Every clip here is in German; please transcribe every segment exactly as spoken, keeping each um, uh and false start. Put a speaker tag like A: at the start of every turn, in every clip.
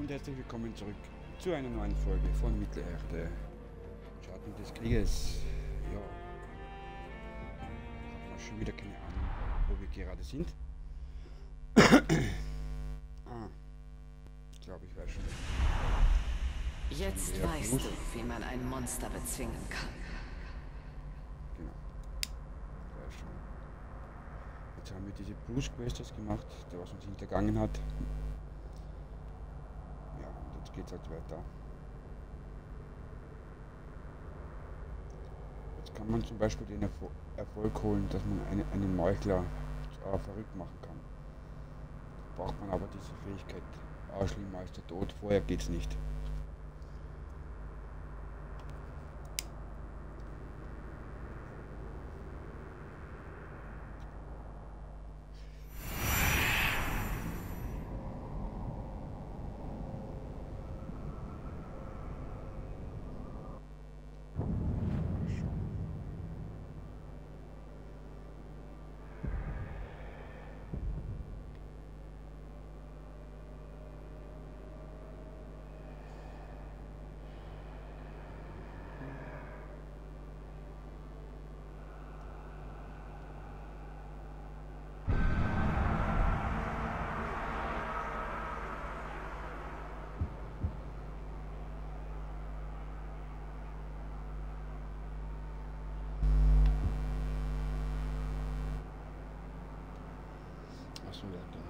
A: und herzlich willkommen zurück zu einer neuen Folge von Mittelerde. Schatten des Krieges. Ja, haben wir schon wieder keine Ahnung, wo wir gerade sind. ah, ich glaube, ich weiß schon.
B: Jetzt weißt du, wie man ein Monster bezwingen kann.
A: Genau. Ich weiß schon. Jetzt haben wir diese Bruce Quests gemacht, der was uns hintergangen hat. Ja, und jetzt geht's halt weiter. Jetzt kann man zum Beispiel den Erfol Erfolg holen, dass man eine, einen Meuchler äh, verrückt machen kann. Da braucht man aber diese Fähigkeit. Ausschlimmeister tot, vorher geht's nicht. Achso, ja, dann.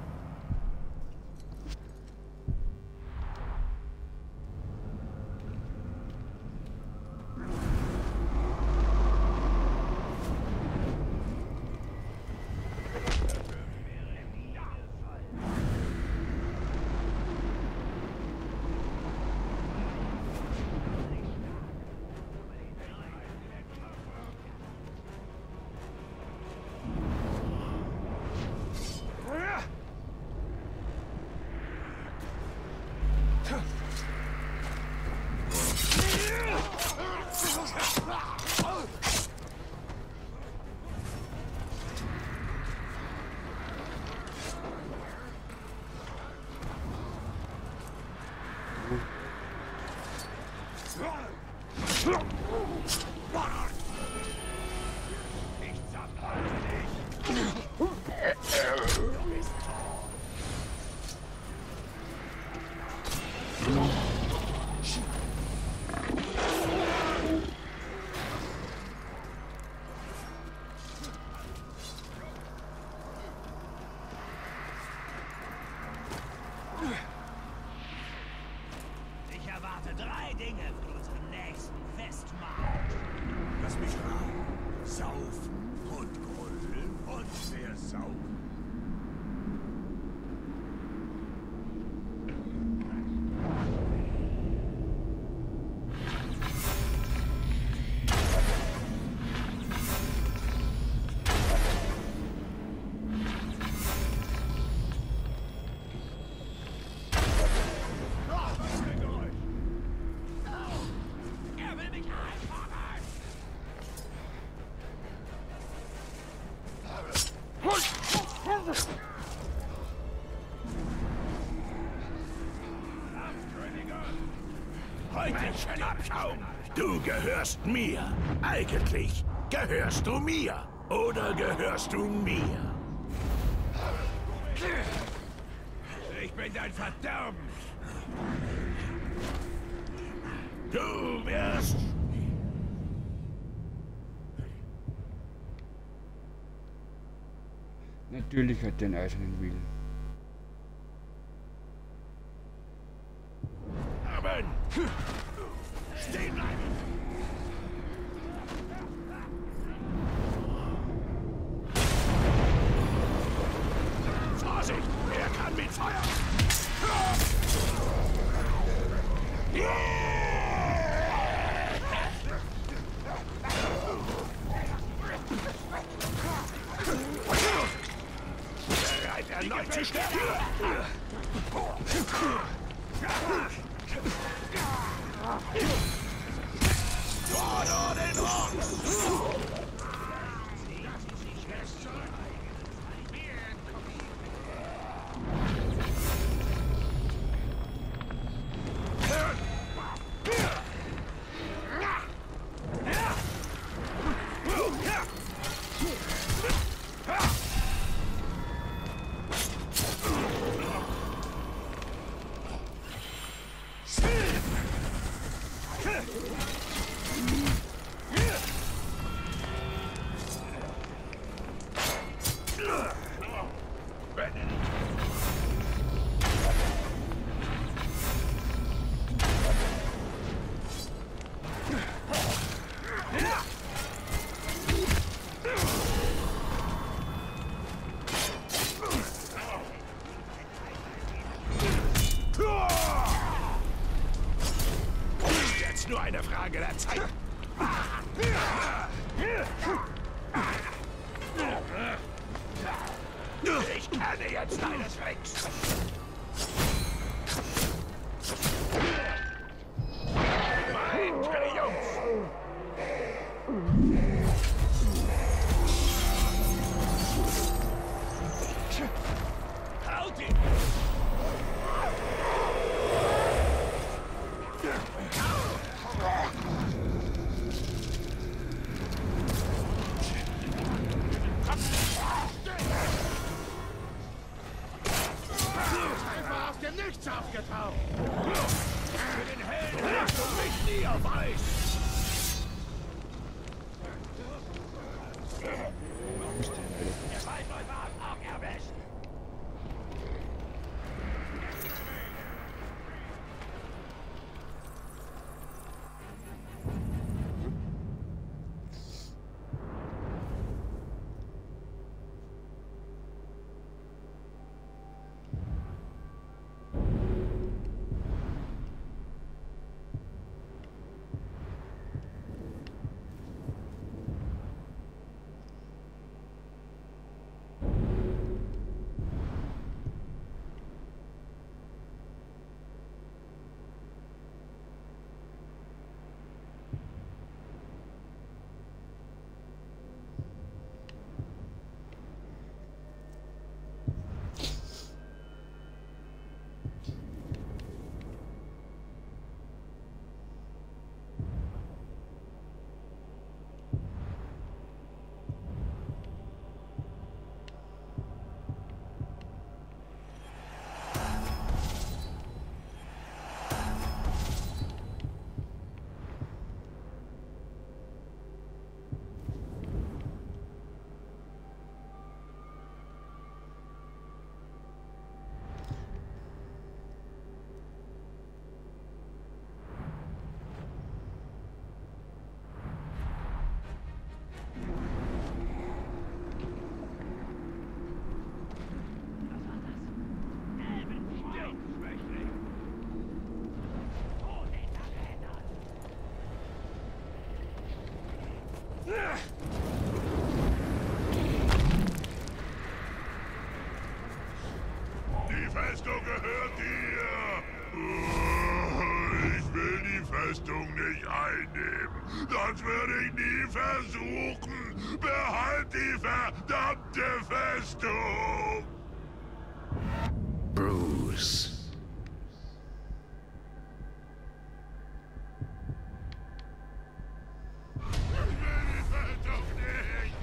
C: Ich erwarte drei Dinge von unserem nächsten Festmahl. Lass mich raten. Saufen und grölen und sehr saugen.
D: Heute Schnappschaum. Du gehörst mir. Eigentlich gehörst du mir. Oder gehörst du mir?
C: Ich bin dein Verderben.
D: Du wirst...
A: Natürlich hat er einen eisernen Willen.
D: Amen. Stehen bleiben. Vorsicht! Er kann mit Feuer! Bereit erneut zu sterben! Vor den Rocks! nur eine Frage der Zeit. Ich kenne jetzt deines Tricks. Mein Triumph. Haut ihn!
C: Einfach aus dem Nichts aufgetaucht.
D: Für den Helden legst du mich nie auf Eis. Der Waldläufer hat auch erwischt. Die Festung gehört dir! Oh, ich will die Festung nicht einnehmen. Das würde ich nie versuchen. Behalt die verdammte Festung! Bruce. Ich will die Festung nicht!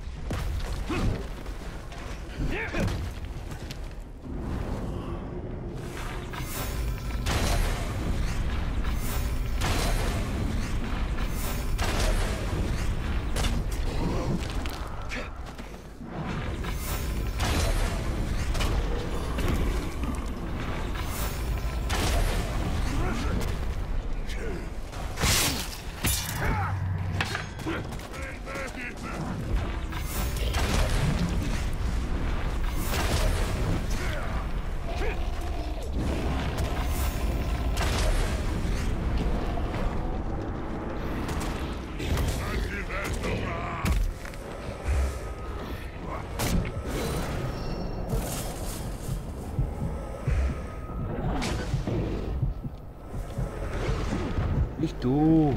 A: Nicht du.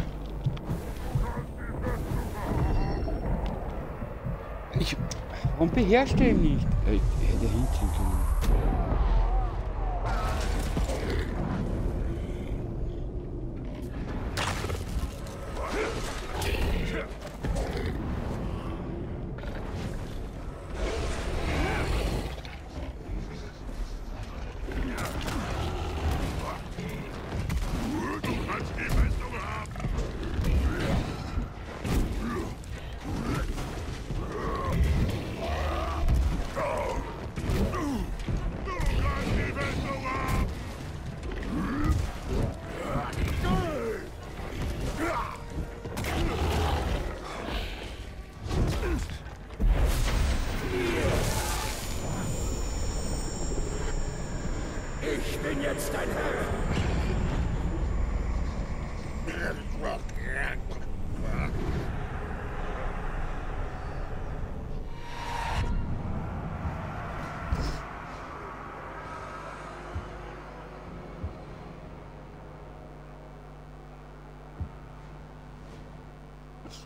A: Ich. Warum beherrscht er ihn nicht? Er hätte hinziehen können.
D: Ich bin jetzt dein Herr.
A: so.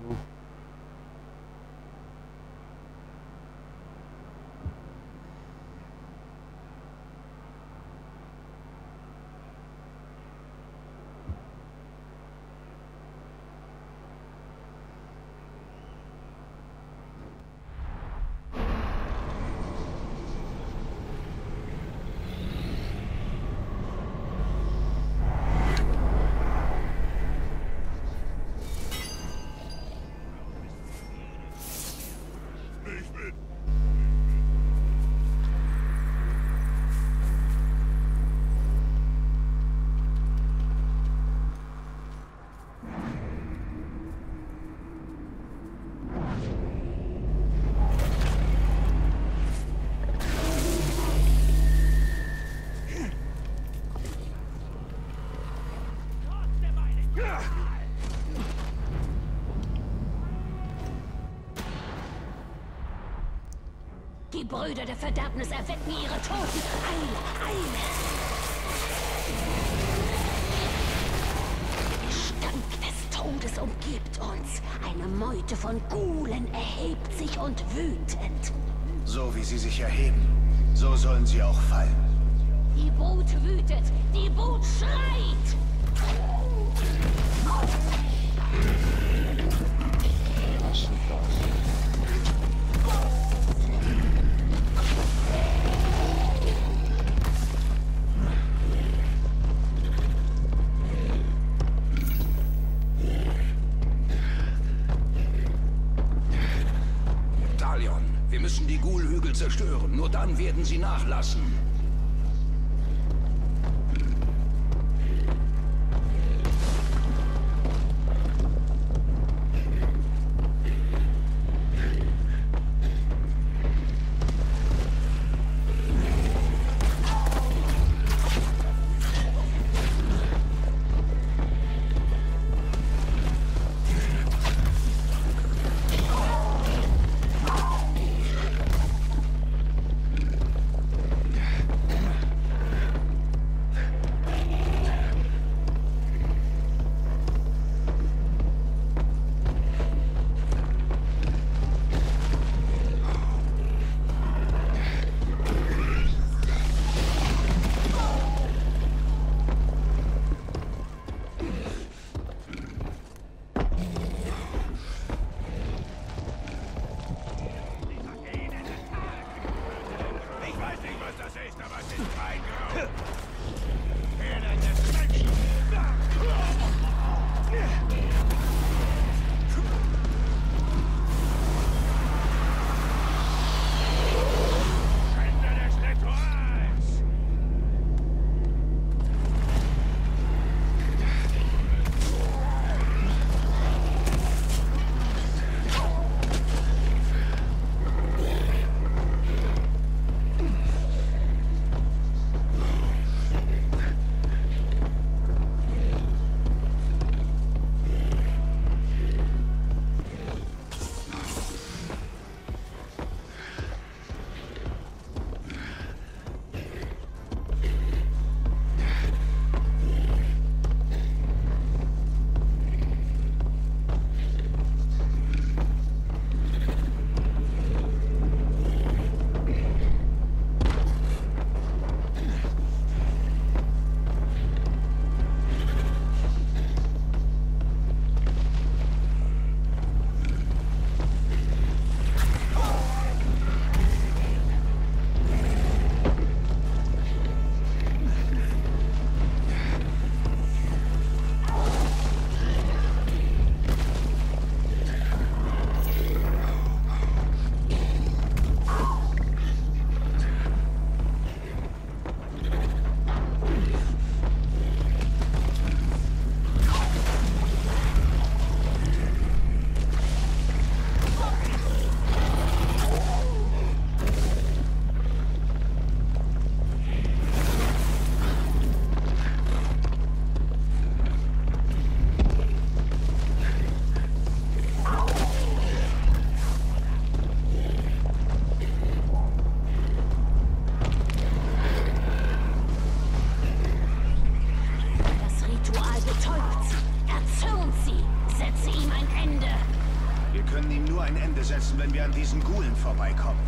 E: Die Brüder der Verderbnis erwecken ihre Toten. Eile, Eile! Der Stank des Todes umgibt uns. Eine Meute von Ghoulen erhebt sich und wütend.
F: So wie sie sich erheben, so sollen sie auch fallen.
E: Die Brut wütet, die Brut schreit!
A: Was ist das?
D: Wir müssen die Ghoul-Hügel zerstören. Nur dann werden sie nachlassen.
E: Betäubt sie, erzürnt sie, setze ihm ein Ende.
F: Wir können ihm nur ein Ende setzen, wenn wir an diesen Ghoulen vorbeikommen.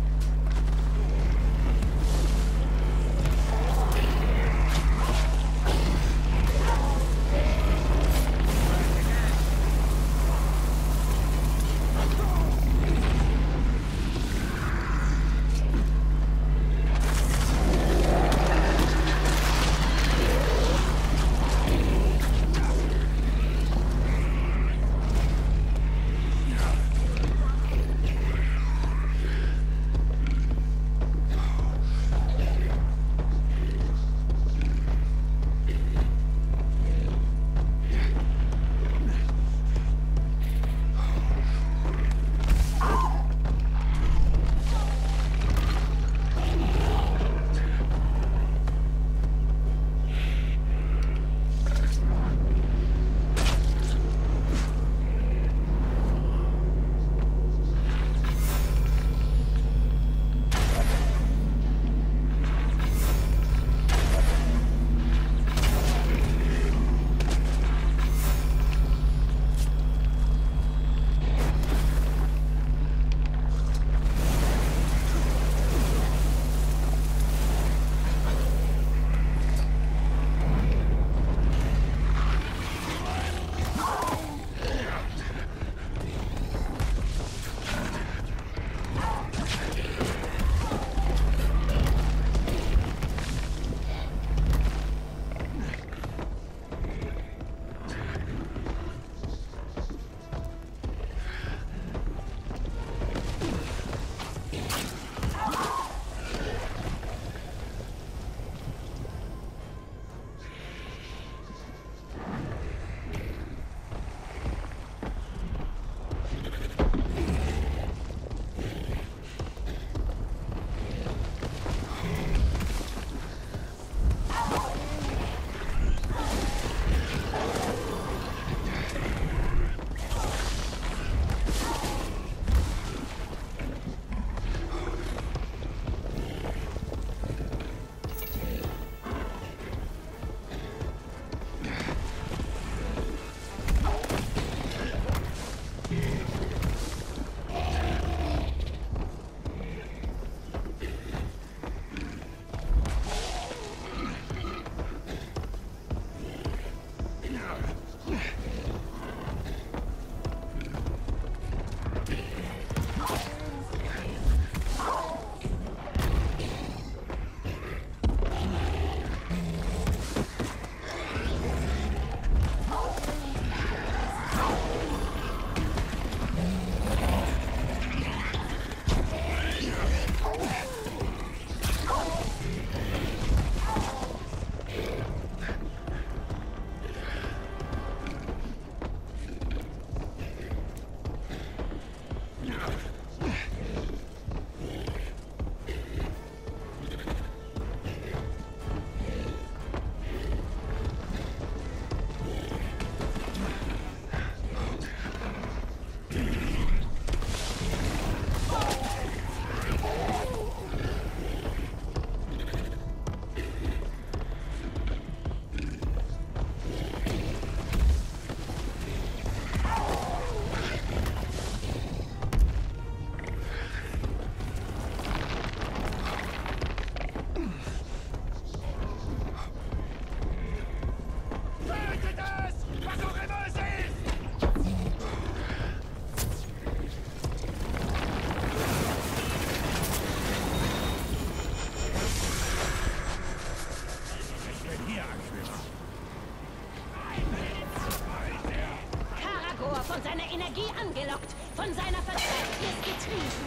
E: angelockt, von seiner Verzweiflung getrieben.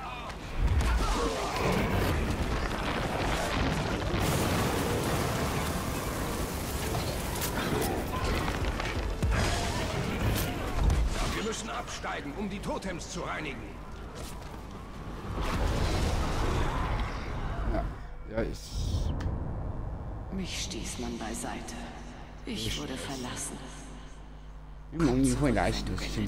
G: Wir müssen absteigen, um die Totems zu reinigen.
A: Ja, ja, ich...
B: Mich stieß man beiseite. Ich wurde verlassen.
A: Irgendwie voll leicht, das sind.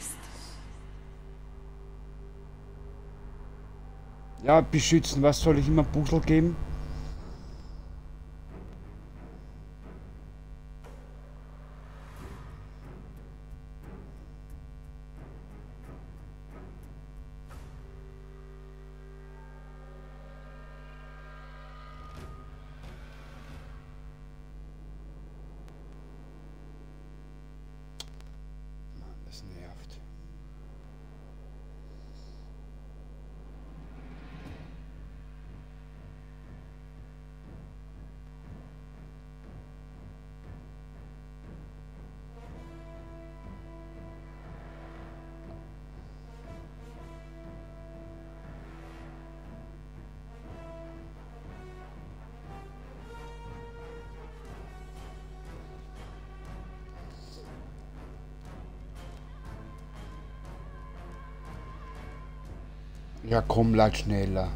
A: Ja, beschützen, was soll ich immer Puzzle geben? Ja, komm, lad schneller.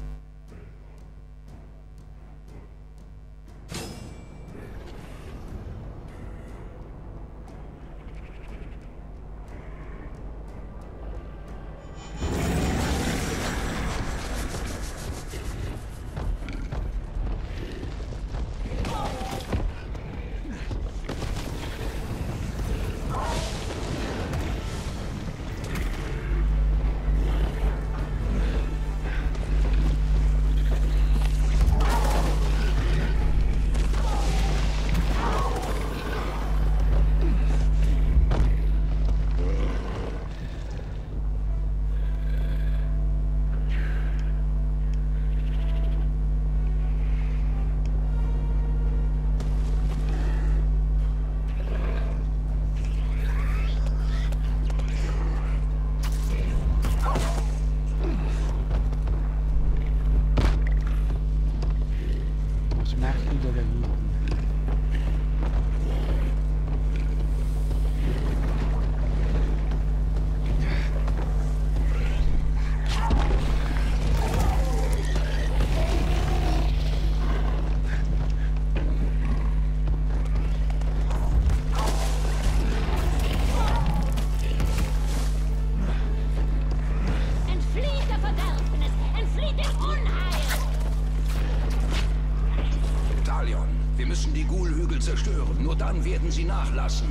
G: Zerstören. Nur dann werden sie nachlassen.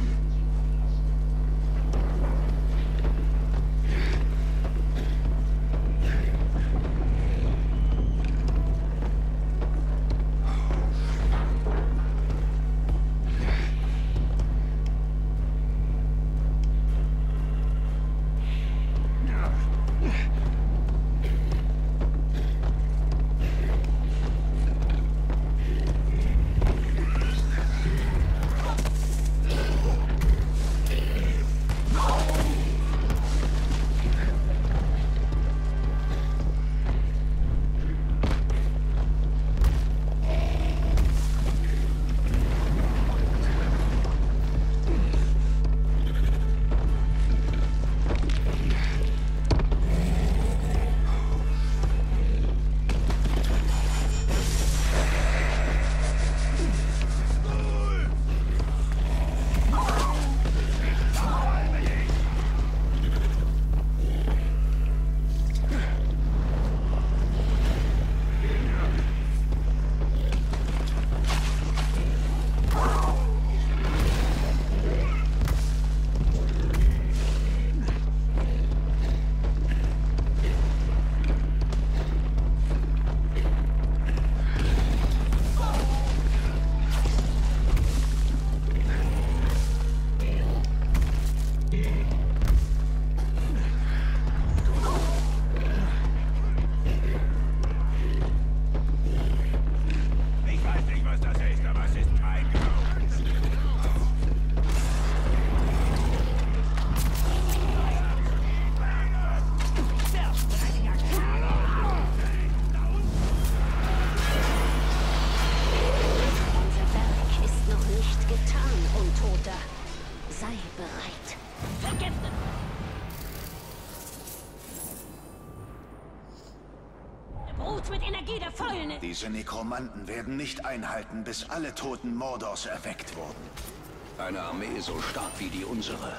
F: Diese Nekromanten werden nicht einhalten, bis alle Toten Mordors erweckt wurden.
G: Eine Armee so stark wie die unsere.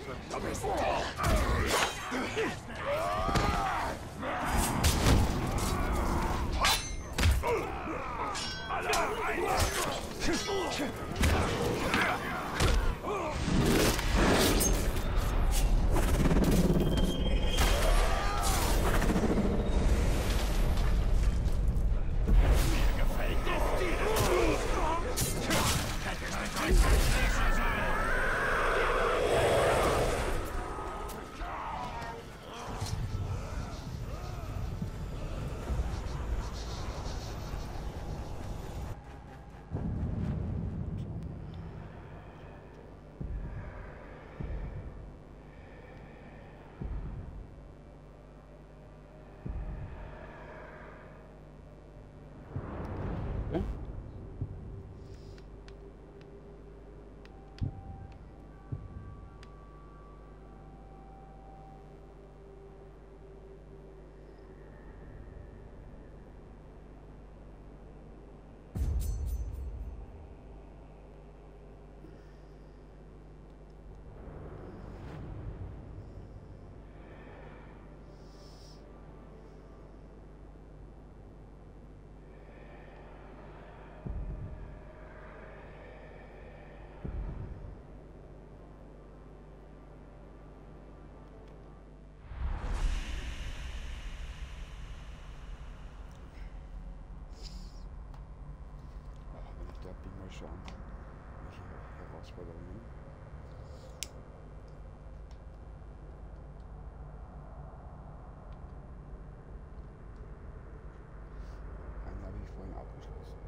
G: Du bist
A: mal schauen, welche Herausforderungen. Einen habe ich vorhin abgeschlossen.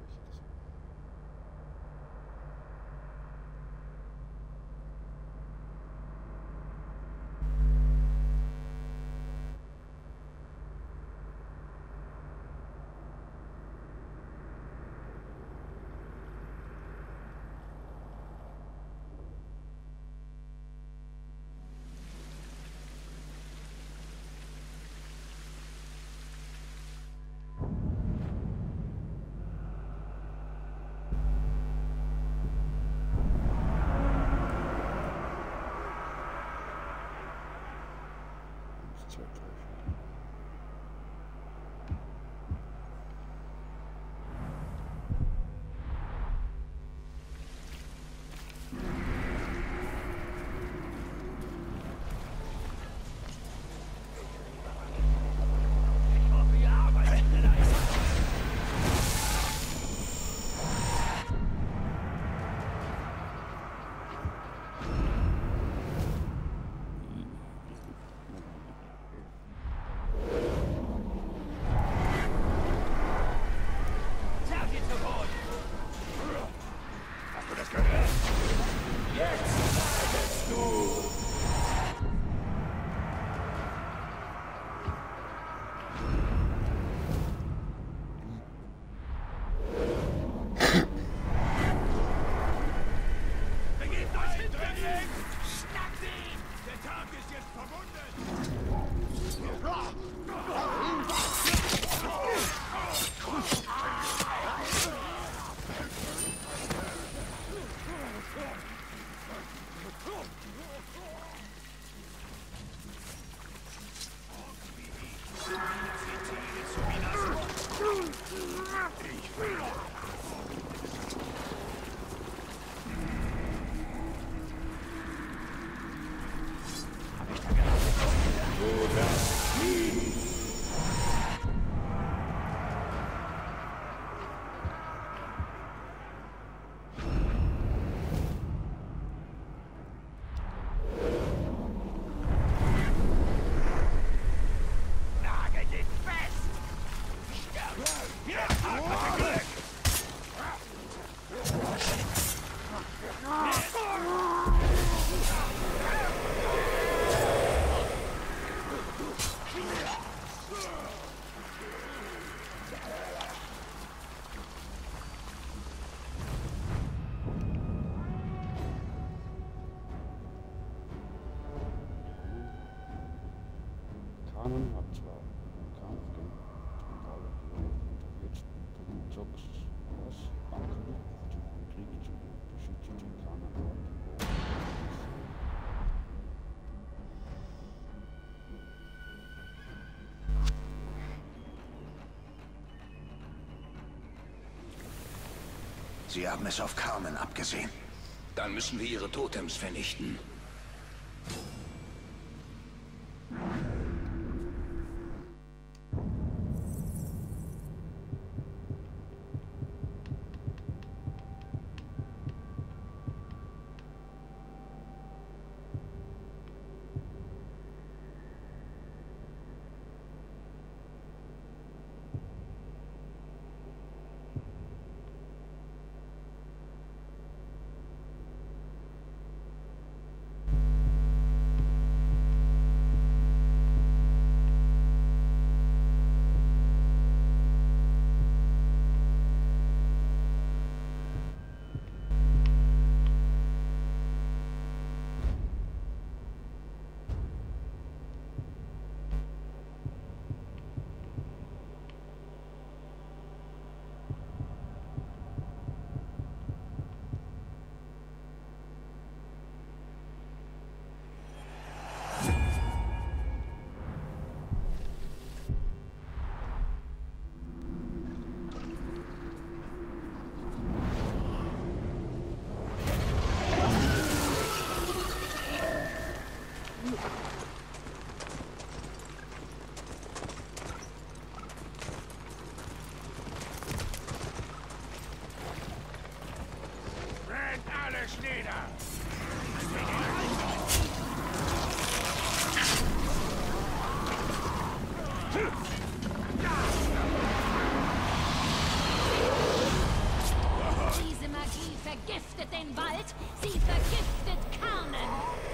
A: Kanon hat zwar im Kampf den Zentralregierung jetzt Zox aus Ankerlücken zum Krieg zu beschützen den Kanon.
F: Sie haben es auf Carmen abgesehen.
G: Dann müssen wir ihre Totems vernichten.
E: Diese Magie vergiftet den Wald, sie vergiftet Carmen.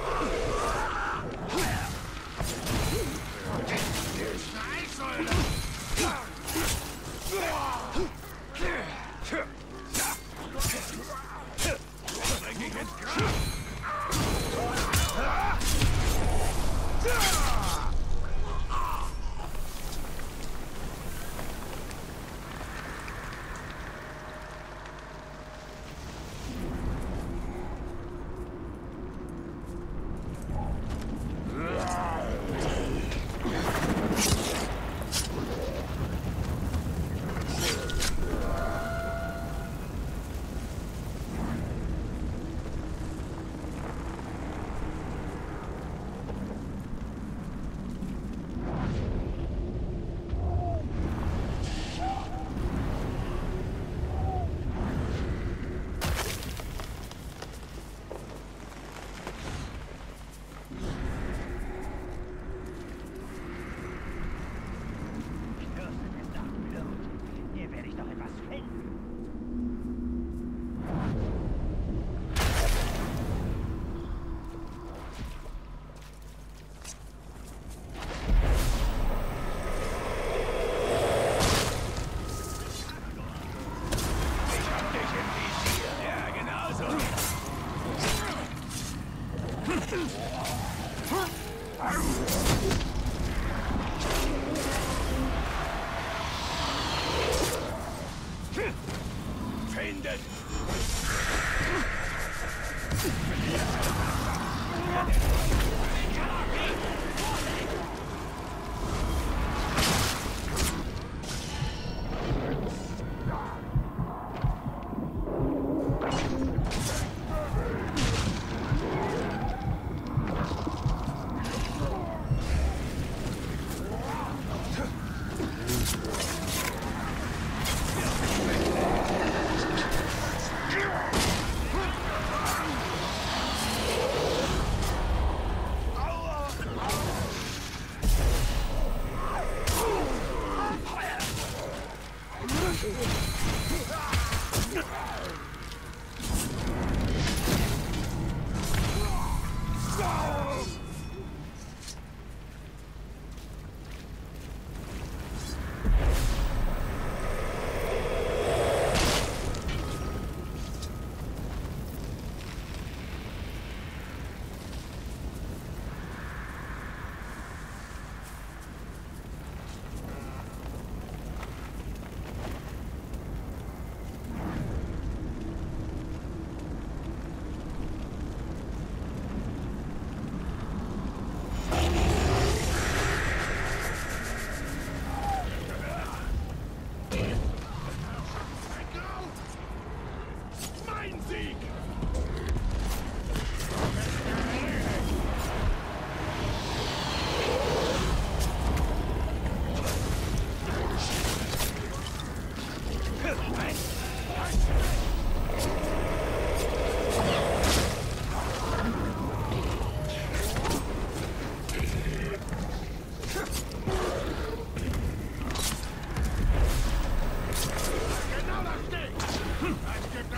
D: Findet!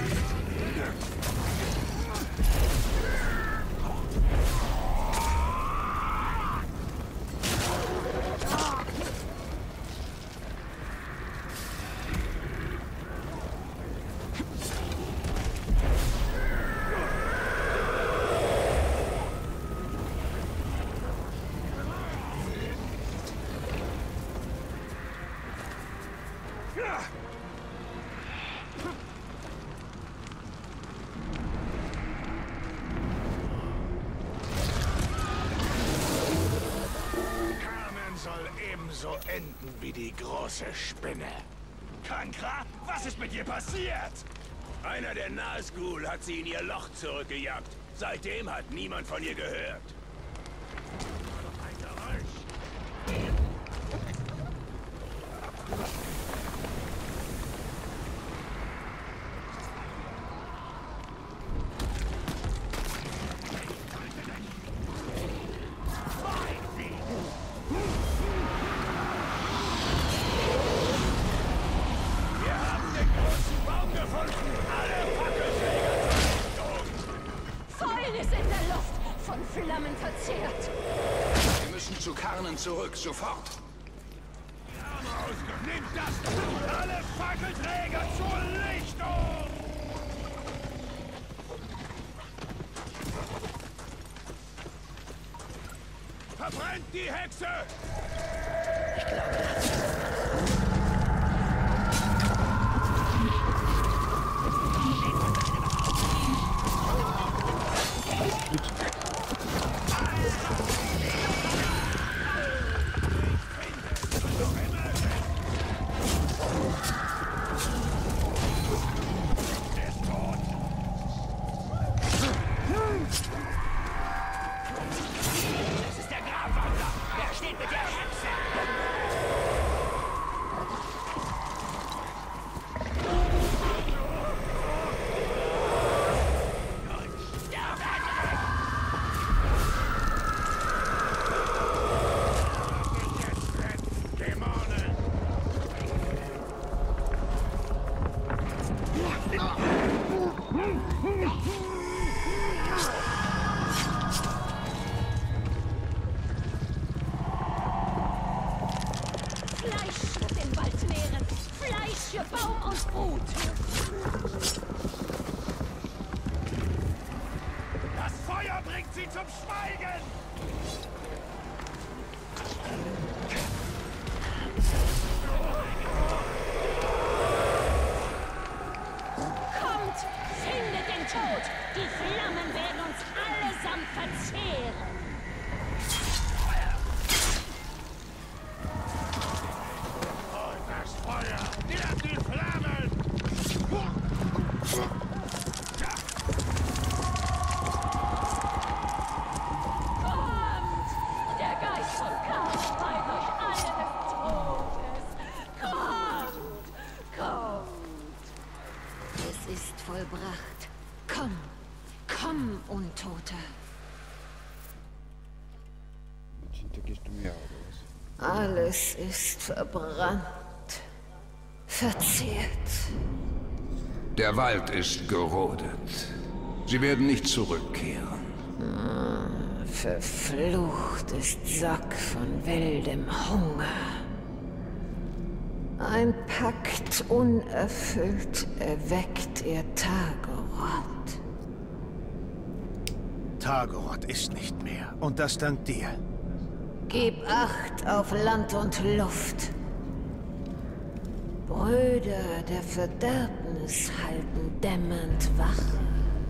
D: So enden wie die große Spinne.
C: Kankra, was ist mit dir passiert?
D: Einer der Nazgul hat sie in ihr Loch zurückgejagt. Seitdem hat niemand von ihr gehört.
G: Zurück, sofort!
C: Nimm das! Alle Fackelträger zur Lichtung! Verbrennt die Hexe!
B: Ich glaube, das
E: vollbracht. Komm, komm, Untoter.
A: Jetzt hintergehst du mir, oder was?
E: Alles ist verbrannt, verzehrt.
G: Der Wald ist gerodet. Sie werden nicht zurückkehren.
E: Ah, verflucht ist Sack von wildem Hunger. Ein Pakt unerfüllt erweckt ihr Tagorot.
F: Tagorot ist nicht mehr. Und das dank dir.
E: Gib Acht auf Land und Luft. Brüder der Verderbnis halten dämmernd Wache.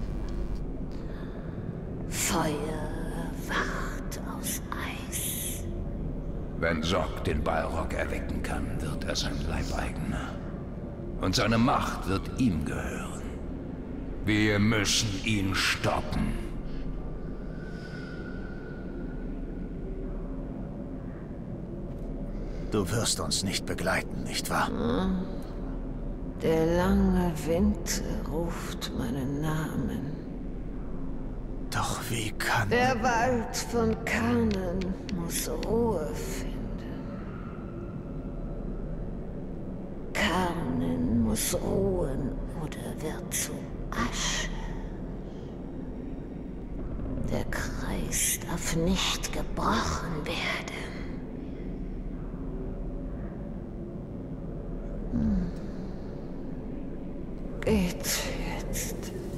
E: Feuer wacht aus Eis.
G: Wenn Zog den Balrog erwecken kann, wird er sein Leibeigener. Und seine Macht wird ihm gehören. Wir müssen ihn stoppen.
F: Du wirst uns nicht begleiten, nicht wahr?
E: Der lange Winter ruft meinen Namen.
F: Doch wie kann...
E: Der Wald von Kanen muss Ruhe finden. Kanen muss ruhen Tode wird zu Asche. Der Kreis darf nicht gebrochen werden. Hm. Geht jetzt.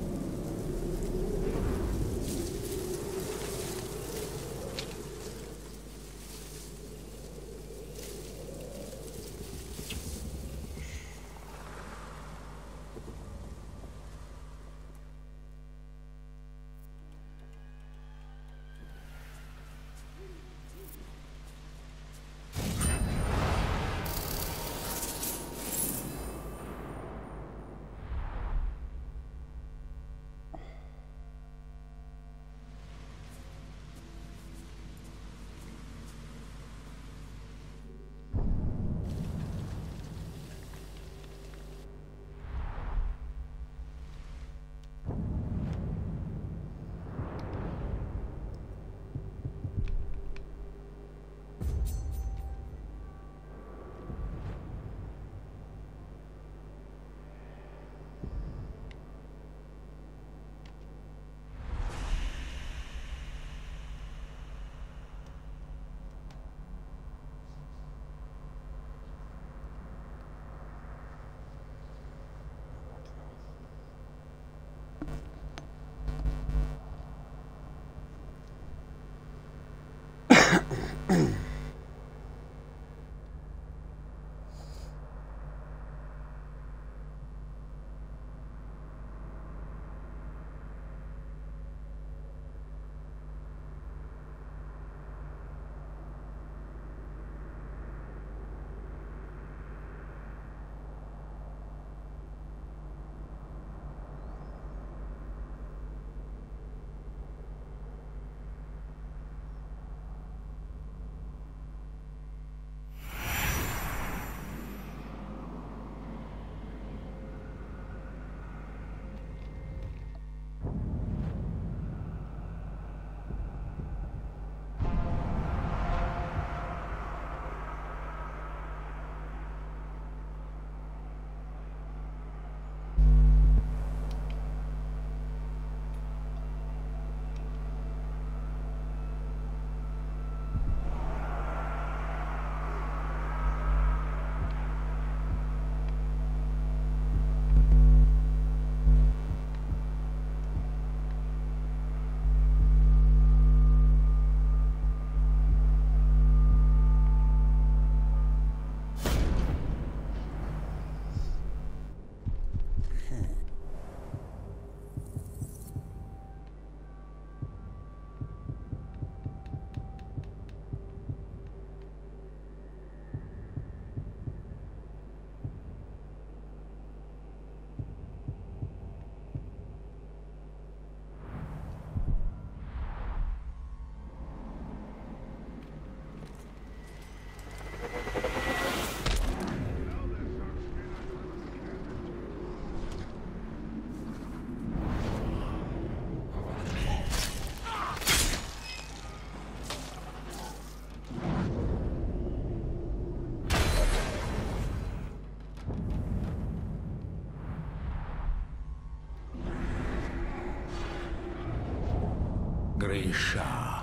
G: Grisha.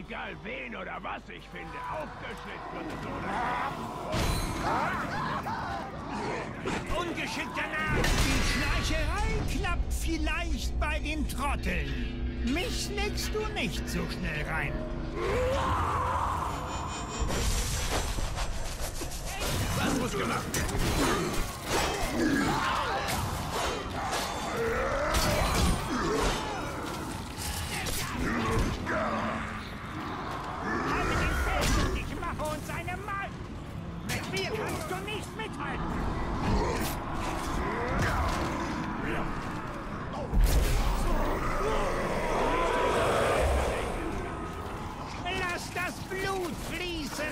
D: Egal wen oder was ich finde, aufgeschlitzt wird es oder
C: Ungeschickter Narr! Die Schnarcherei klappt vielleicht bei den Trotteln. Mich legst du nicht so schnell rein.
D: Was muss gemacht werden?
C: Halte den fest, ich mache uns eine Mahl. Mit mir kannst du nicht mithalten. Lass das Blut fließen.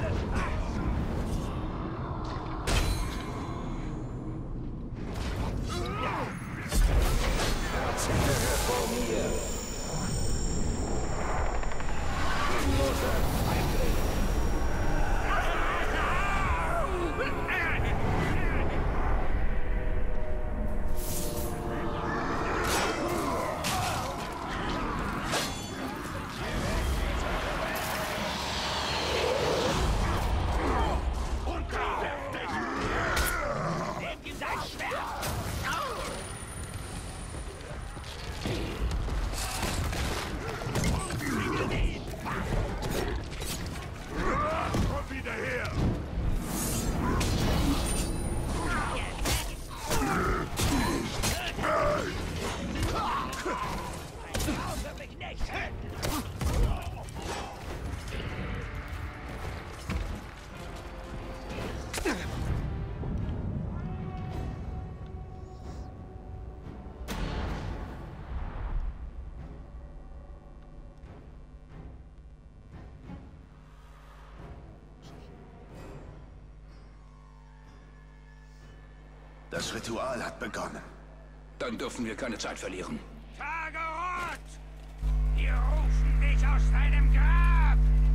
F: Das Ritual hat begonnen.
G: Dann dürfen wir keine Zeit verlieren.
C: Targarot! Wir rufen dich aus deinem Grab!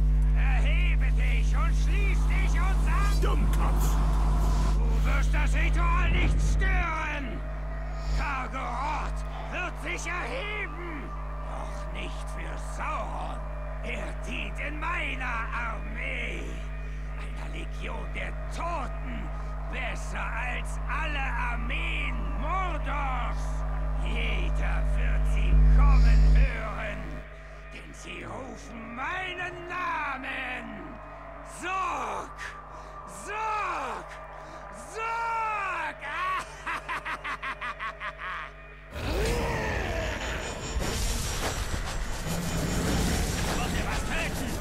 C: Erhebe dich und schließ dich uns an!
D: Dummkopf!
C: Du wirst das Ritual nicht stören! Targarot wird sich erheben! Doch nicht für Sauron! Er dient in meiner Armee! Einer Legion der Toten! Besser als alle Armeen Mordors! Jeder wird sie kommen hören, denn sie rufen meinen Namen! Sorg! Sorg! Sorg! Muss er was töten?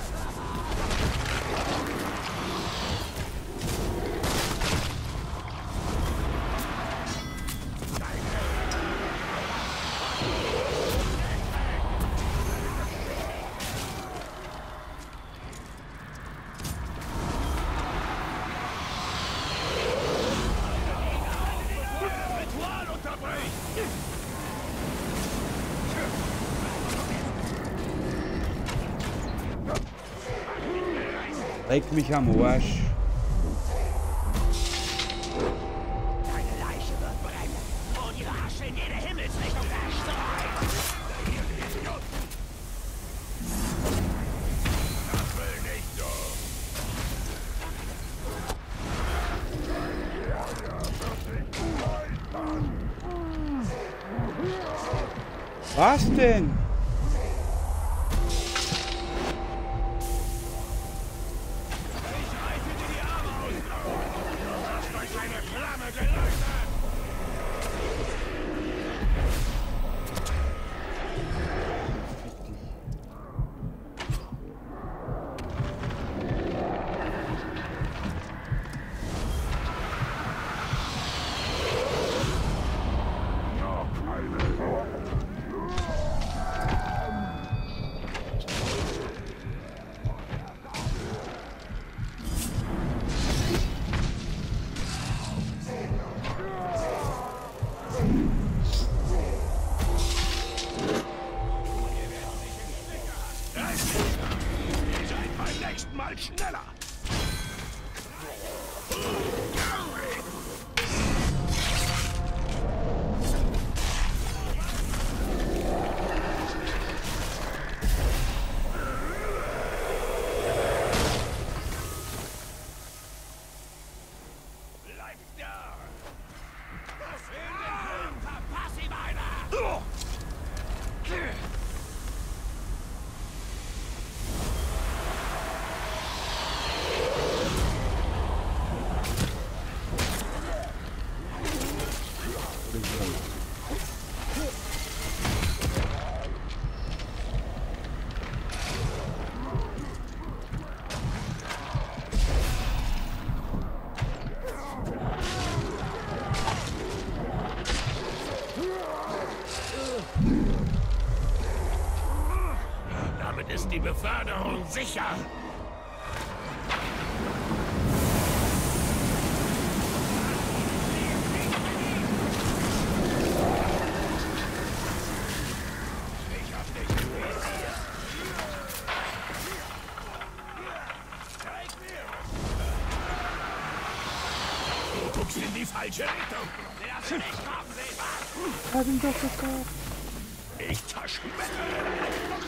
A: Leck mich am Arsch.
C: Deine Leiche wird brennen und ihre Asche in jede Himmelsrichtung verstreut.
D: Das will nicht so!
A: Was denn?
C: Verpass ihm einer!
D: Damit ist die Beförderung sicher. Ich hab dich visiert. Zeig mir. Du guckst in die falsche Richtung.
C: Den hast du nicht kommen sehen, was?
A: Hab ihn doch gekauft.
D: Ich zerschmettere.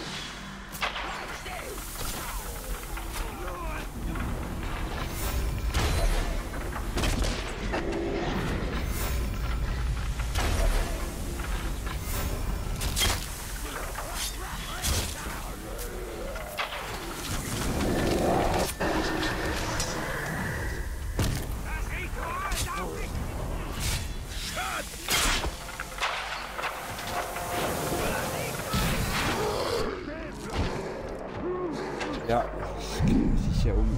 A: Ja, sicher um.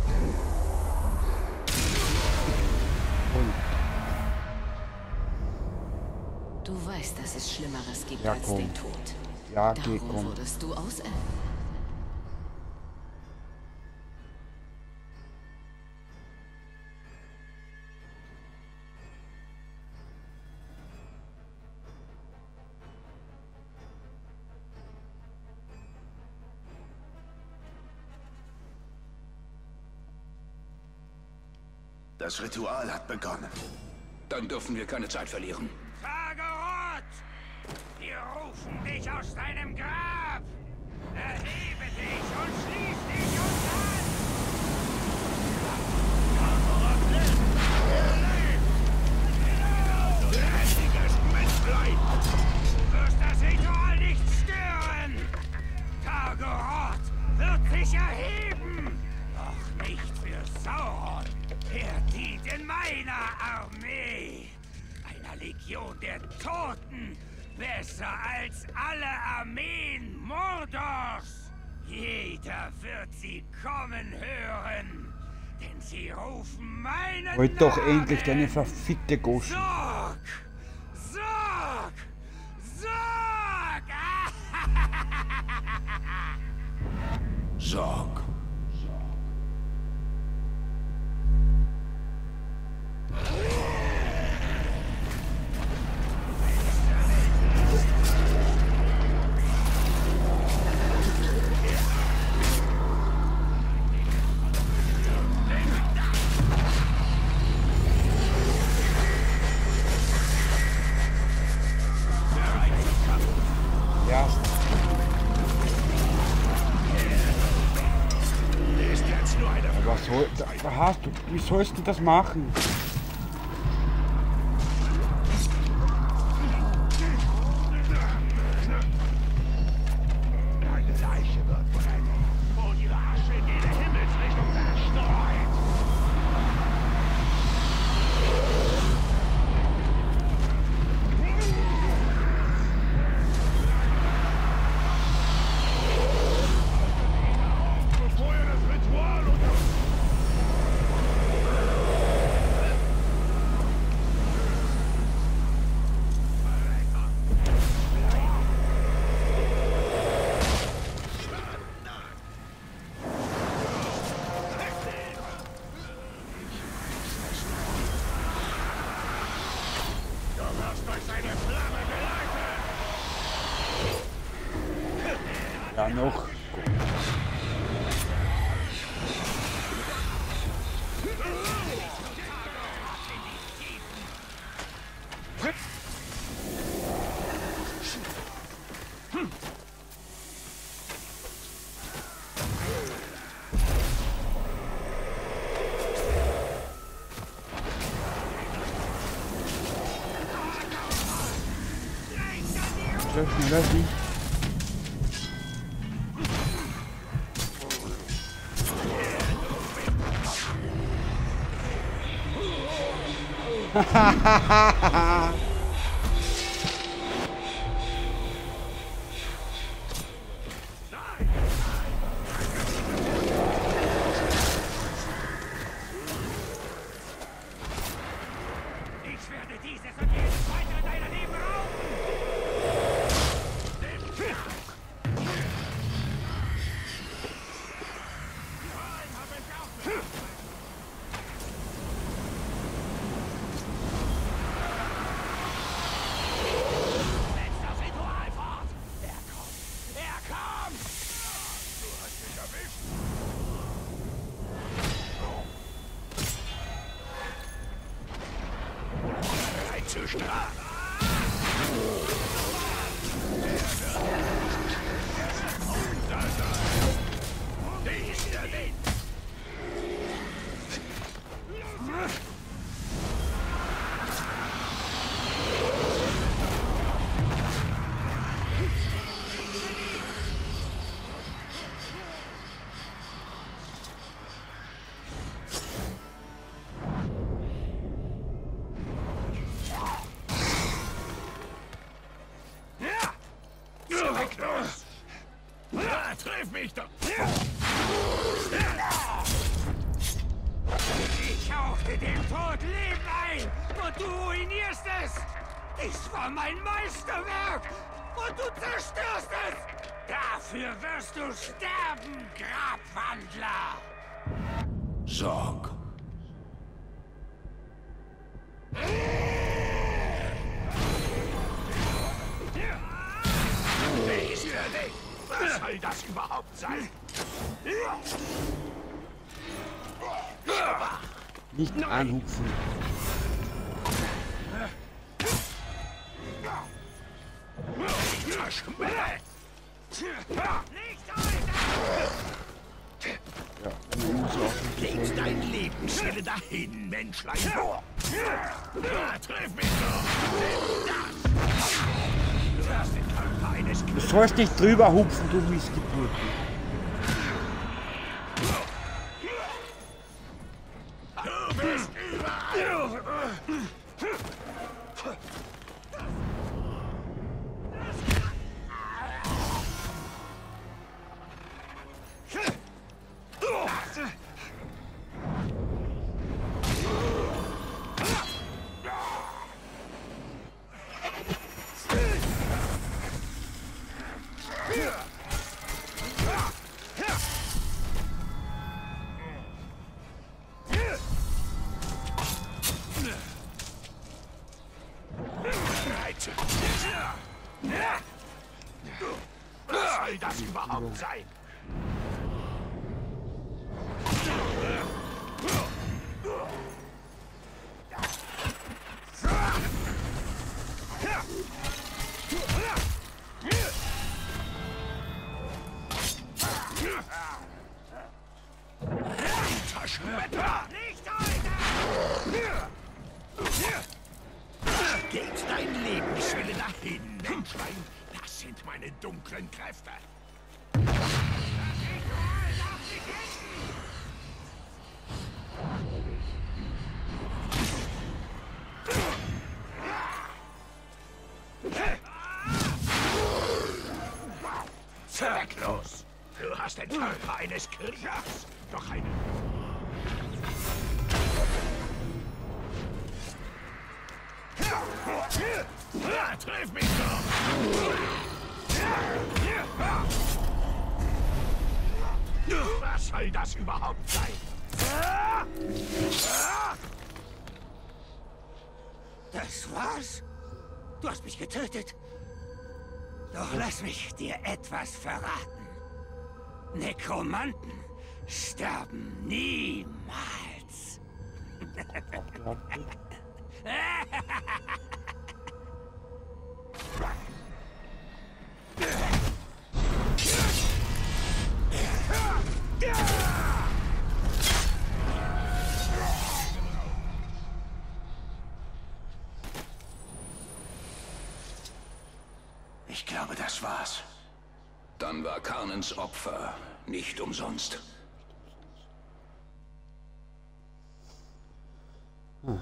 B: Du weißt, dass es Schlimmeres gibt
A: Ja,
B: als
A: komm.
B: den Tod.
A: Ja, geh,
B: Darum
A: komm.
B: wurdest du auserwählt.
F: Das Ritual hat begonnen.
G: Dann dürfen wir keine Zeit verlieren.
C: Targarot! Wir rufen dich aus deinem Grab! Erhebe dich und schließ dich uns an! Targarot lebt! Er lebt! Du hässiges Menschlein! Du wirst das Ritual nicht stören! Targarot wird sich erheben! Doch nicht für Sauron! Er dient in meiner Armee! Einer Legion der Toten! Besser als alle Armeen Mordors! Jeder wird sie kommen hören! Denn sie rufen meinen
A: Halt doch
C: Namen!
A: endlich deine verfickte Goschen.
C: Sorg! Sorg! Sorg!
G: Sorg.
A: Ja,
D: Ist jetzt nur eine
A: aber soll, da, da hast du, wie sollst du das machen?
D: Deine Leiche wird brennen und ihre Asche in jede Himmelsrichtung verstreut. Bevor ihr das Ritual unter... Du wirst durch seine Flamme geleitet!
A: Ja, noch. so schneller nicht. Hahaha.
D: Triff mich doch!
C: Ich hauchte dem Tod Leben ein und du ruinierst es! Dies war mein Meisterwerk und du zerstörst es! Dafür wirst du sterben, Grabwandler!
G: Sorg.
D: Wer ist der Weg? Was soll das überhaupt sein?
A: Nicht anhupfen.
D: Verschwinde!
A: Ja, man muss auch nicht
D: Leg dein Lebenswille dahin, Menschlein! Ja, triff mich doch! Du hast den Körper eines
A: Du
D: Kindes.
A: sollst nicht drüber hupfen, du Missgeburten.
D: Du bist überall! Was soll das überhaupt sein? Taschenwetter! Nicht heute! Geht dein Lebenswille dahin, Menschlein? Das sind meine dunklen Kräfte. Zwecklos! Du hast den Körper eines Kriegers. Doch eine... Ja, triff mich doch! Was soll das überhaupt sein?
C: Das war's? Du hast mich getötet. Doch lass mich dir etwas verraten. Nekromanten sterben niemals.
F: Ich glaube, das war's.
G: Dann war Karnens Opfer nicht umsonst.
A: Hm.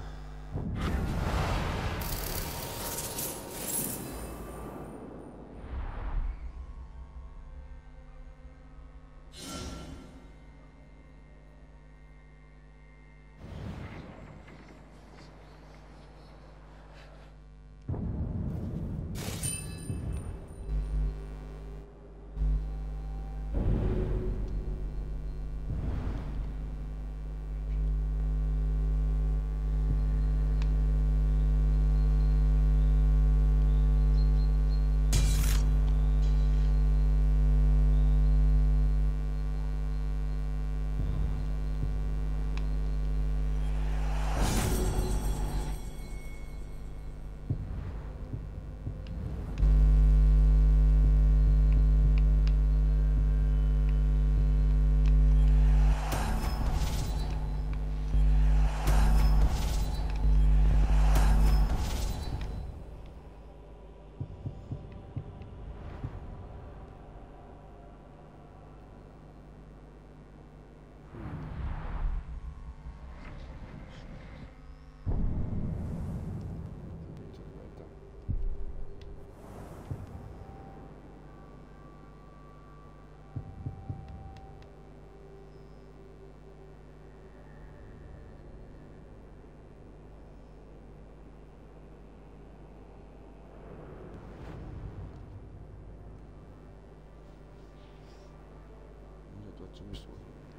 A: Sowieso.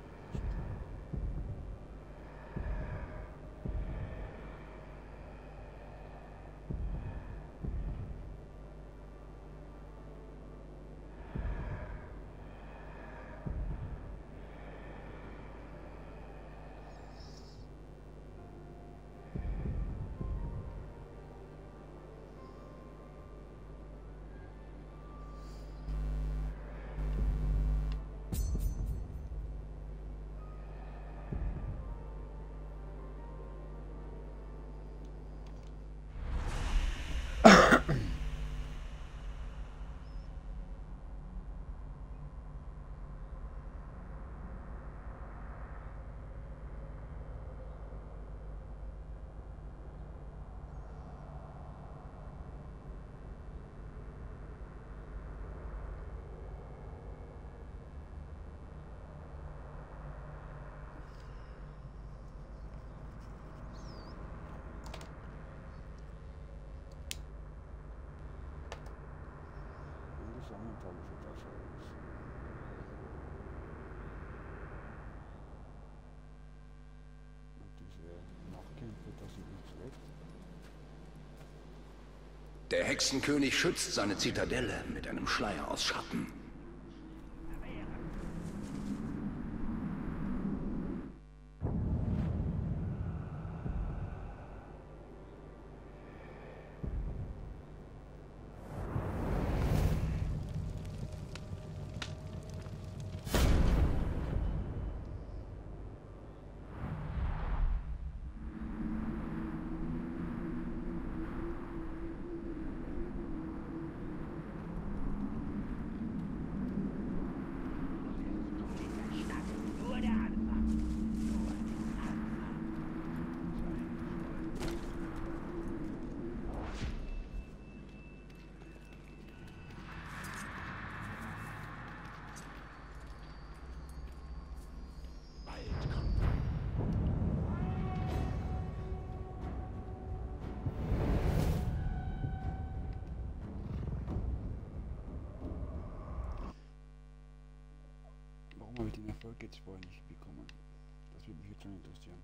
A: Zusammenfassen das alles. Und diese Nachkämpfe, das sind nicht schlecht.
G: Der Hexenkönig schützt seine Zitadelle mit einem Schleier aus Schatten.
A: Warum habe ich den Erfolg jetzt vorher nicht bekommen? Das würde mich jetzt schon interessieren.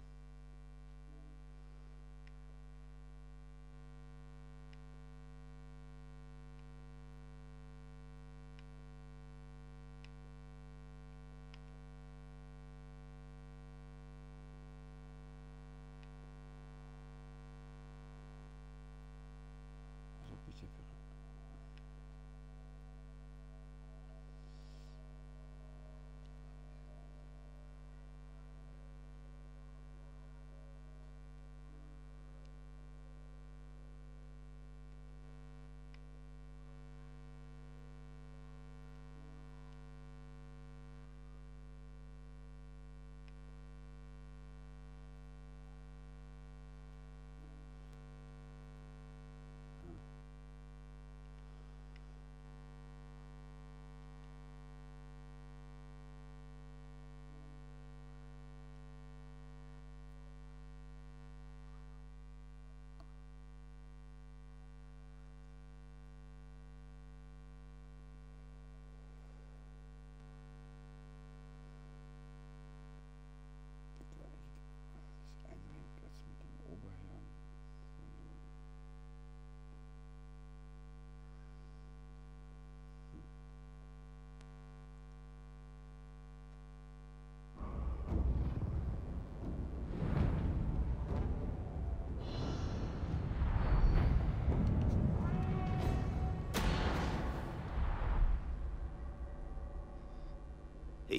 A: Also ein bisschen verrückt.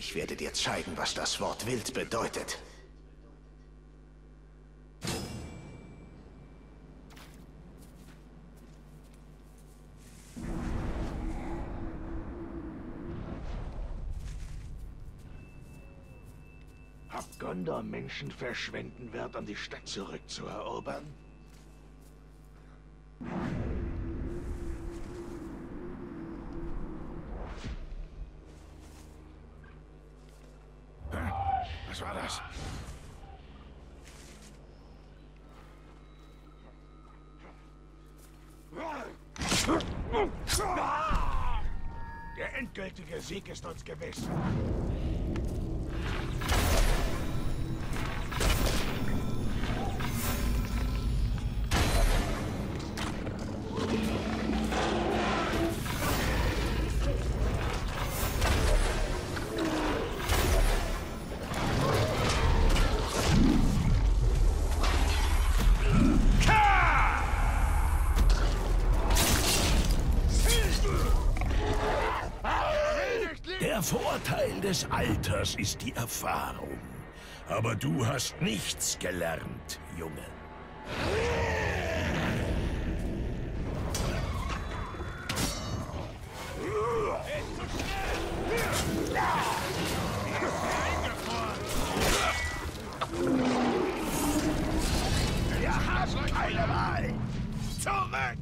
F: Ich werde dir zeigen, was das Wort wild bedeutet.
D: Hat Gondor Menschen verschwenden wird, um die Stadt zurückzuerobern? Was war das? Der endgültige Sieg ist uns gewiss. Der Vorteil des Alters ist die Erfahrung. Aber du hast nichts gelernt, Junge. Wir haben keine Wahl! Zurück!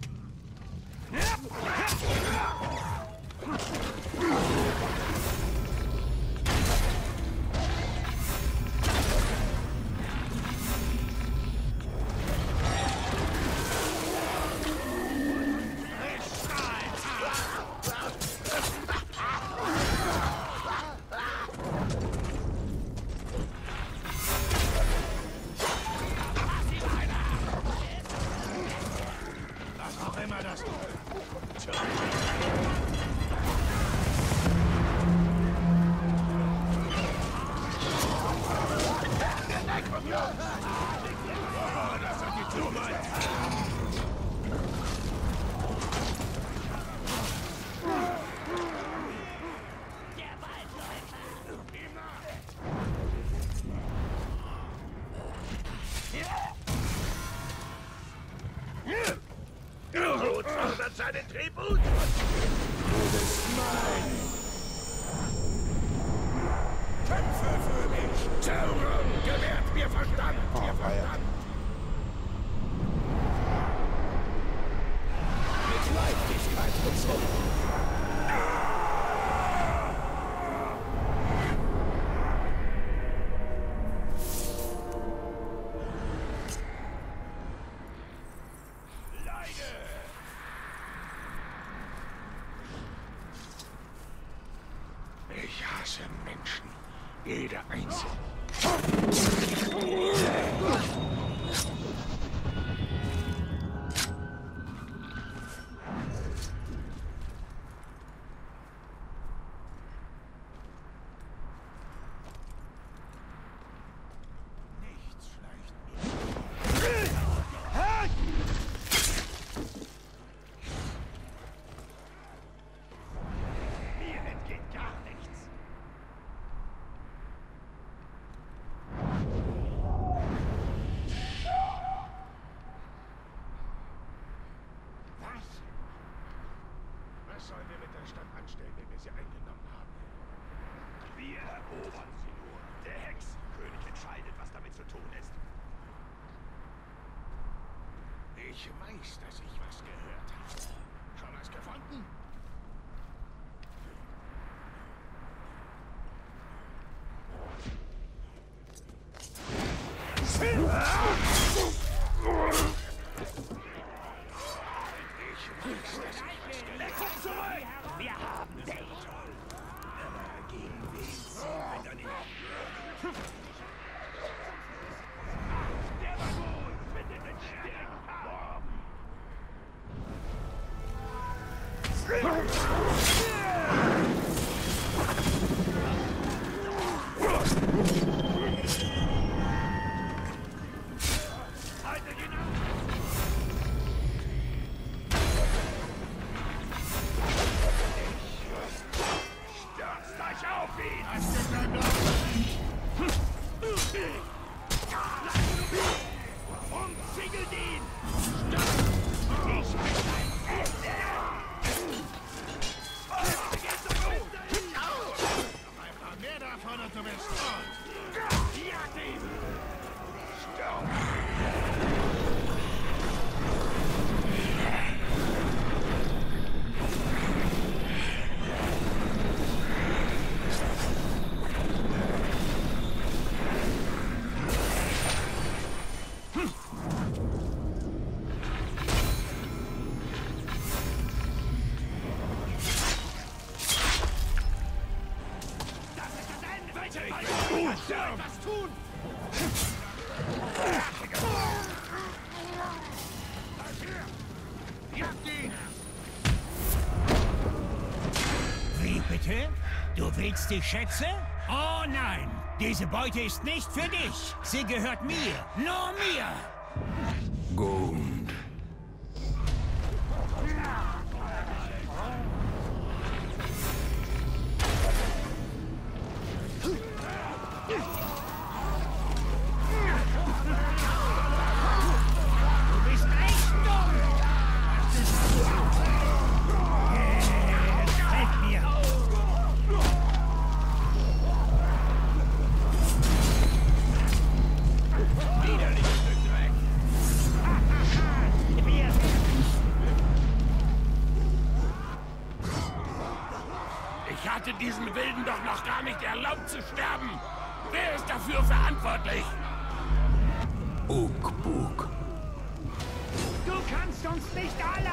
D: Was auch immer das Rot fordert seinen Tribut! Mein! Kämpfe für mich! Sauron gewährt mir Verstand!
A: Oh,
D: Mir Verstand! Mit Leichtigkeit bezogen! Ich hasse Menschen. Jeder einzelne. Nichts schleicht mir. Mir entgeht gar nichts. Was? Was sollen wir mit der Stadt anstellen, wenn wir sie eingenommen haben? Wir erobern sie nur. Der Hexenkönig entscheidet, was damit zu tun ist. Ich weiß, dass ich was gehört habe. Schon was gefunden? Wir haben dich! Aber gegen wen ziehen wir nicht? Der Dragon findet den Stern!
C: Verprügelt ihn! Stopp! Ich bin dein Ende!
D: Noch ein paar mehr davon und du bist tot.
C: Jag ihn! Was tun?
D: Jagt ihn!
C: Wie bitte? Du willst die Schätze? Oh nein! Diese Beute ist nicht für dich! Sie gehört mir! Nur mir!
G: Gut.
C: Du bist echt dumm! Gefällt mir! Widerliches Stück Dreck! Wir
H: Ich hatte diesen Wilden doch noch gar nicht erlaubt zu sterben. Wer ist dafür verantwortlich?
G: Ukbuk.
C: Du kannst uns nicht alle...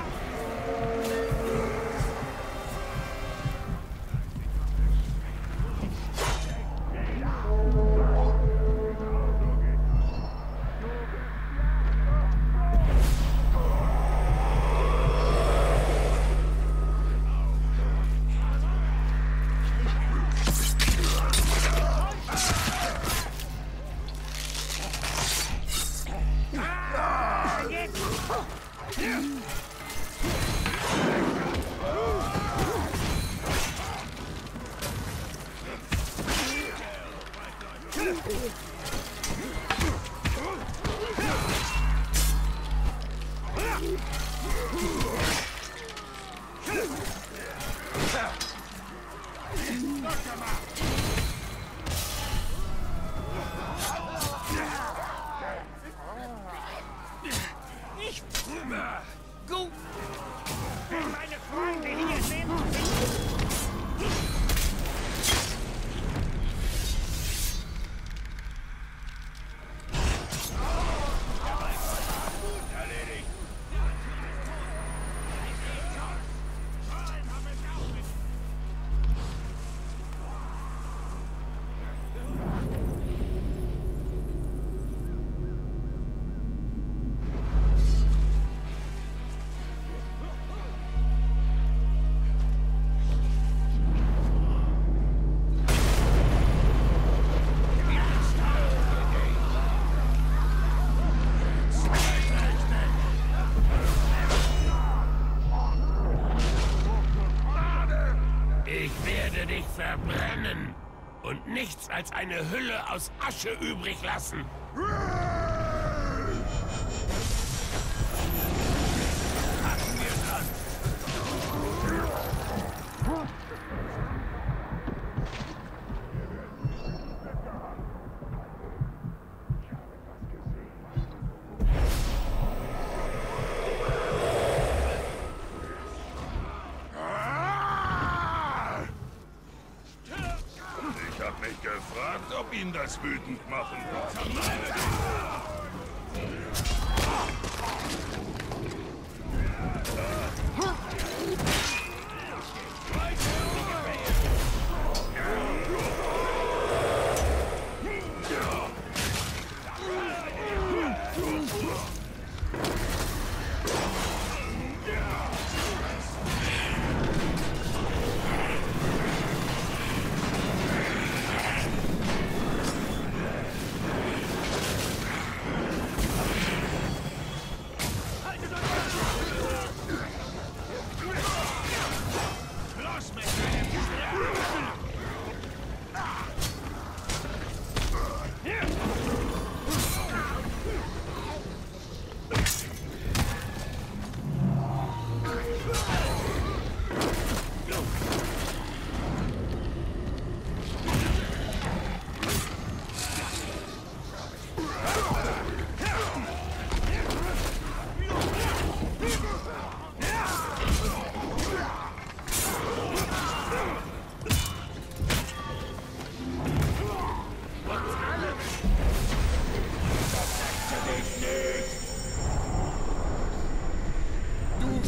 C: Ich... Gut! Wenn meine Freunde hier sind...
H: Ich werde dich verbrennen und nichts als eine Hülle aus Asche übrig lassen. Packen wir es an.
D: Ich hab mich gefragt, ob ihn das wütend machen kann.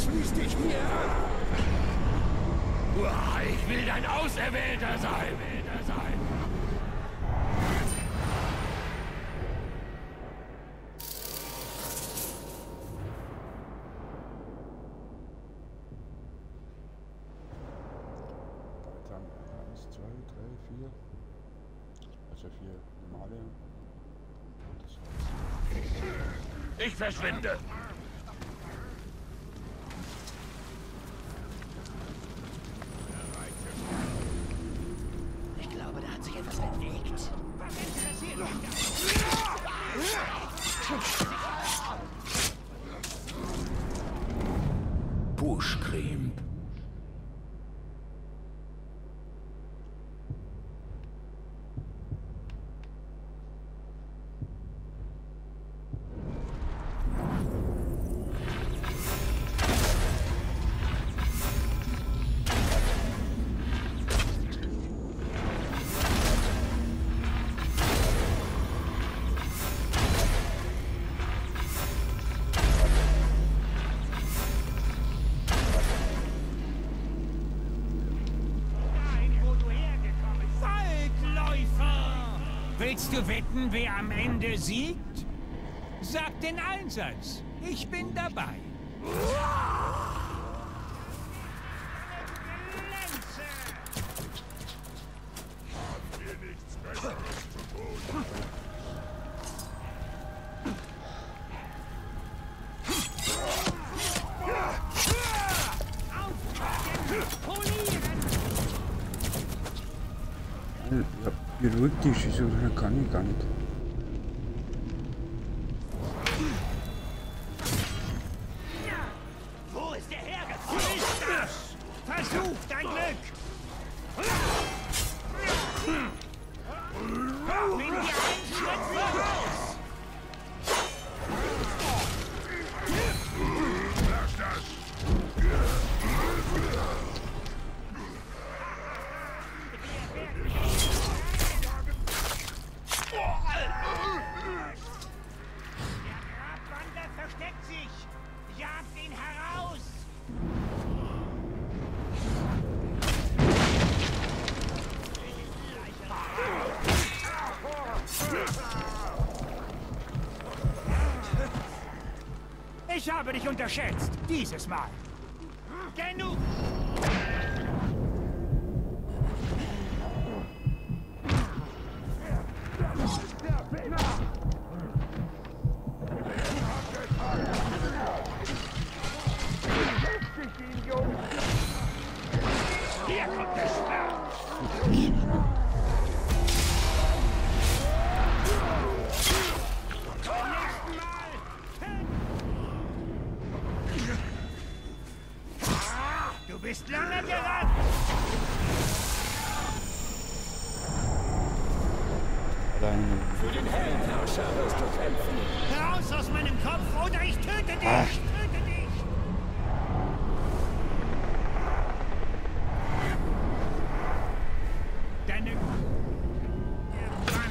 H: schließ dich mir an. Uah, ich will dein Auserwählter sein. Auserwählter sein.
A: Also vier normale.
H: Ich verschwinde.
C: Ich glaube, da hat sich etwas bewegt. Was interessiert mich das?
G: Buschcreme.
I: Willst du wetten, wer am Ende siegt? Sag den Einsatz. Ich bin dabei.
A: Ja, beruhig dich, so kann ich gar nicht.
C: Wo ist der hergekommen? Wo ist das? Versuch dein Glück! Nimm dir einen Schritt voraus!
D: Lass das!
C: Versteckt sich! Jagt ihn heraus!
I: Ich habe dich unterschätzt. Dieses Mal.
C: Genug! Hier kommt der Schmerz! Zum nächsten Mal! Du bist lange gerannt!
H: Für den Heldenherrscher wirst du kämpfen.
C: Raus aus meinem Kopf oder ich töte dich!
A: Ach.
C: Ich töte dich!
I: Deine...
C: Irgendwann!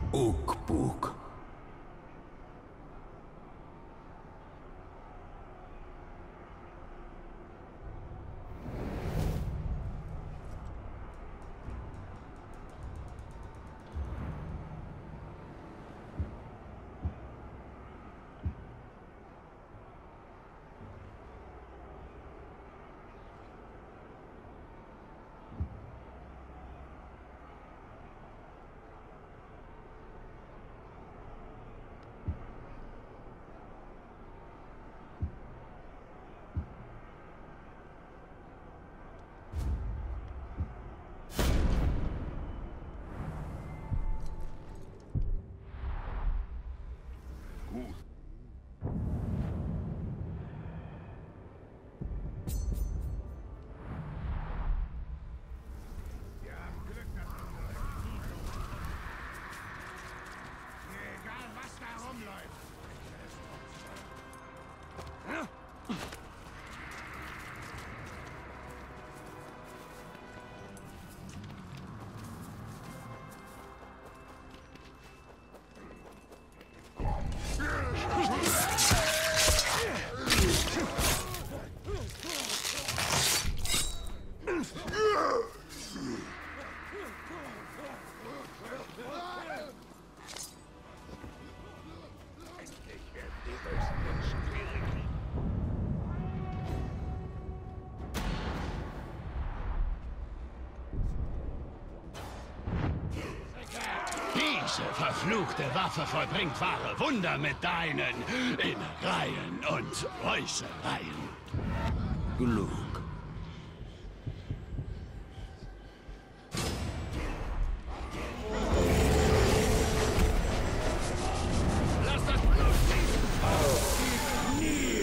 G: Ukbuk.
H: Diese verfluchte Waffe vollbringt wahre Wunder mit deinen Innereien und Äußereien.
G: Genug.
H: Lass das Blut fließen! Nie!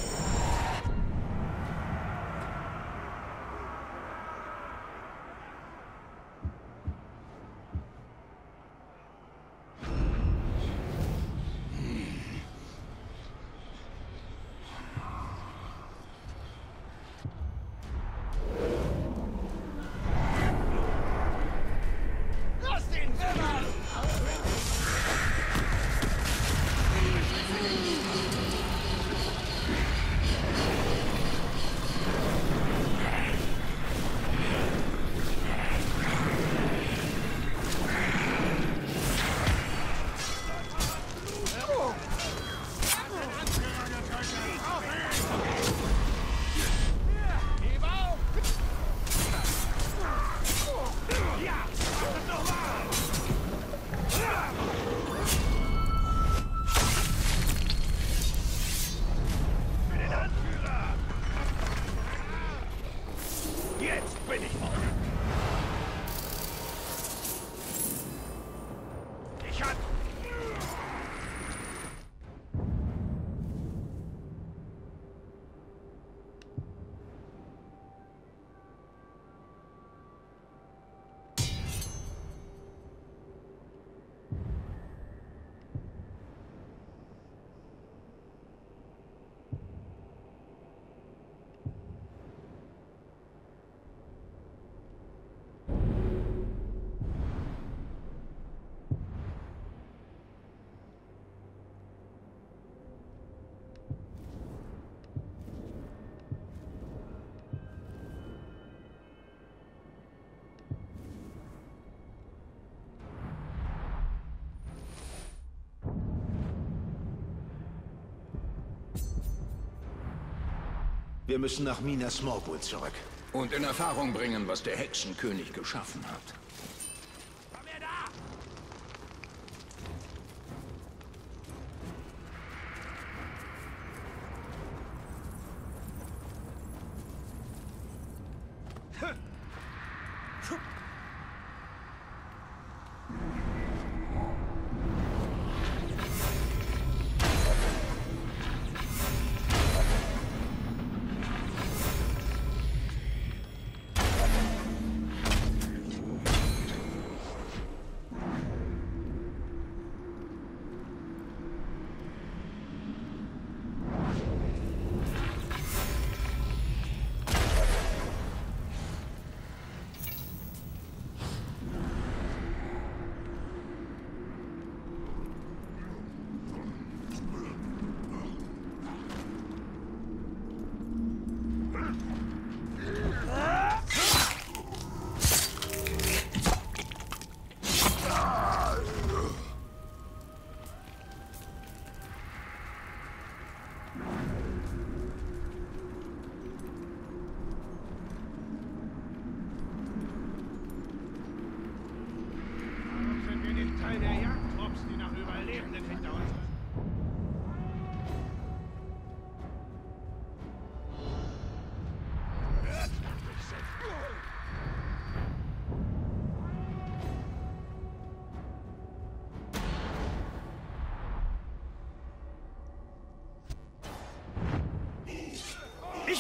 F: Wir müssen nach Minas Morgul zurück.
G: Und in Erfahrung bringen, was der Hexenkönig geschaffen hat.
H: Komm her da!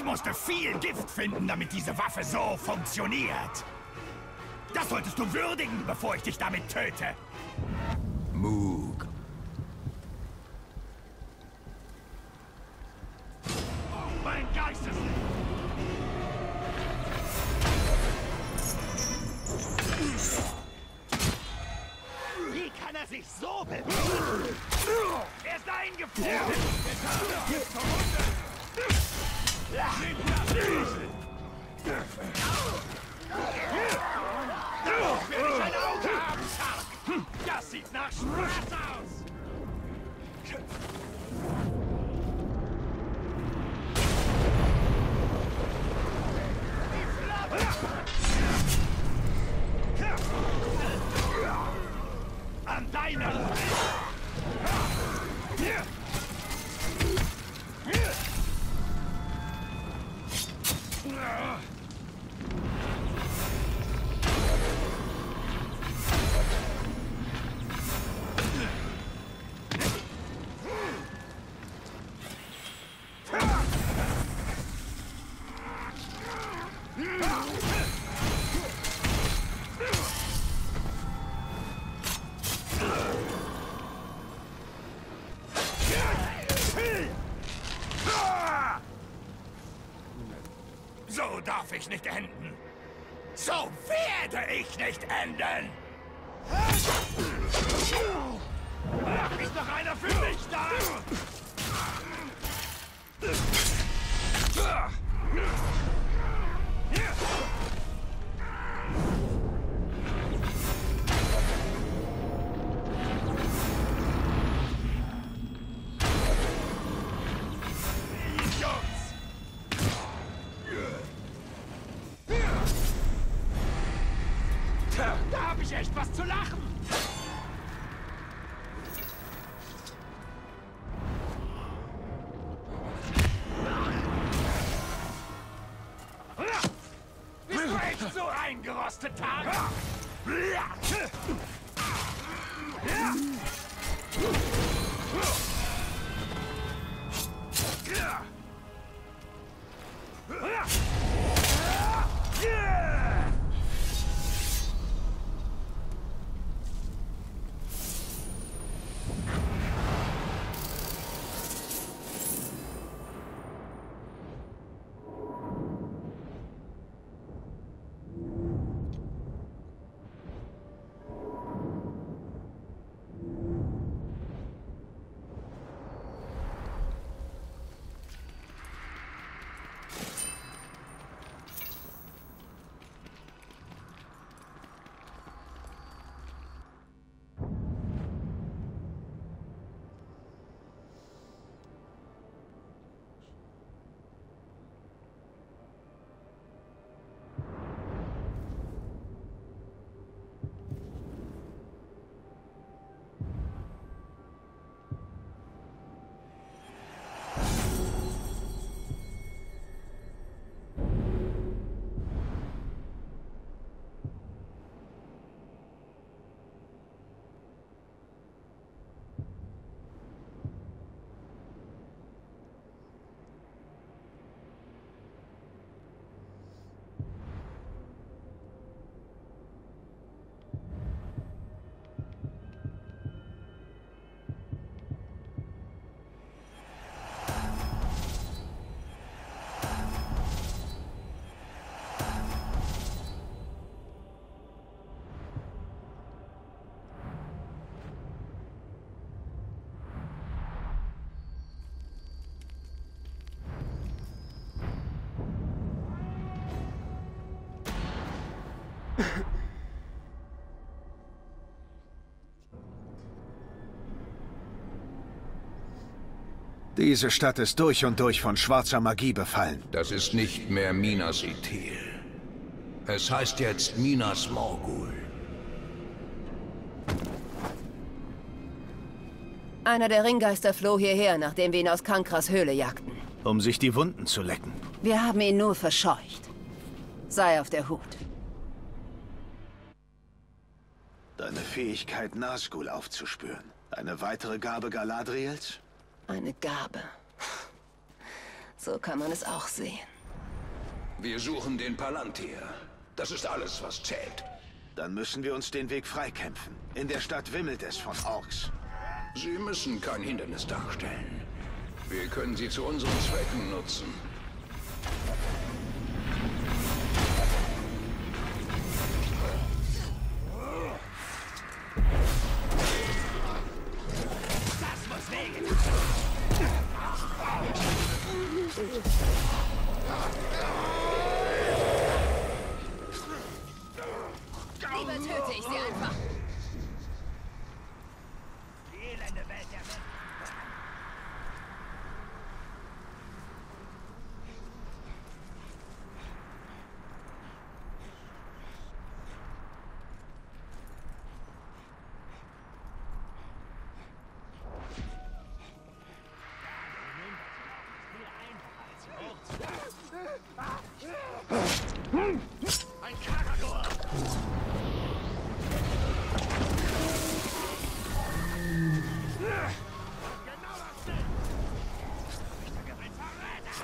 C: Ich musste viel Gift finden, damit diese Waffe so funktioniert. Das solltest du würdigen, bevor ich dich damit töte.
G: Moog.
C: Mein Geistes... Wie kann er sich so bewegen? Er ist eingefroren! Darauf will ich ein Auge haben, Tark! Das sieht nach Spaß aus! An deiner... So darf ich nicht enden. So werde ich nicht enden. Ist noch einer für mich da? Da habe ich echt was zu lachen. Bist du echt so eingerostet, Tarek?
F: Diese Stadt ist durch und durch von schwarzer Magie befallen.
G: Das ist nicht mehr Minas Ithil. Es heißt jetzt Minas Morgul.
J: Einer der Ringgeister floh hierher, nachdem wir ihn aus Kankras Höhle jagten.
F: Um sich die Wunden zu lecken.
J: Wir haben ihn nur verscheucht. Sei auf der Hut.
F: Deine Fähigkeit, Nazgul aufzuspüren. Eine weitere Gabe Galadriels?
J: Eine Gabe. So kann man es auch sehen.
G: Wir suchen den Palantir. Das ist alles, was zählt.
F: Dann müssen wir uns den Weg freikämpfen. In der Stadt wimmelt es von Orks.
G: Sie müssen kein Hindernis darstellen. Wir können sie zu unseren Zwecken nutzen.
C: Das muss wehgetan.
J: Lieber töte ich sie einfach.
C: Die elende Welt der Welt. Ein Karagor! Genau das Ding! Ein Verräter!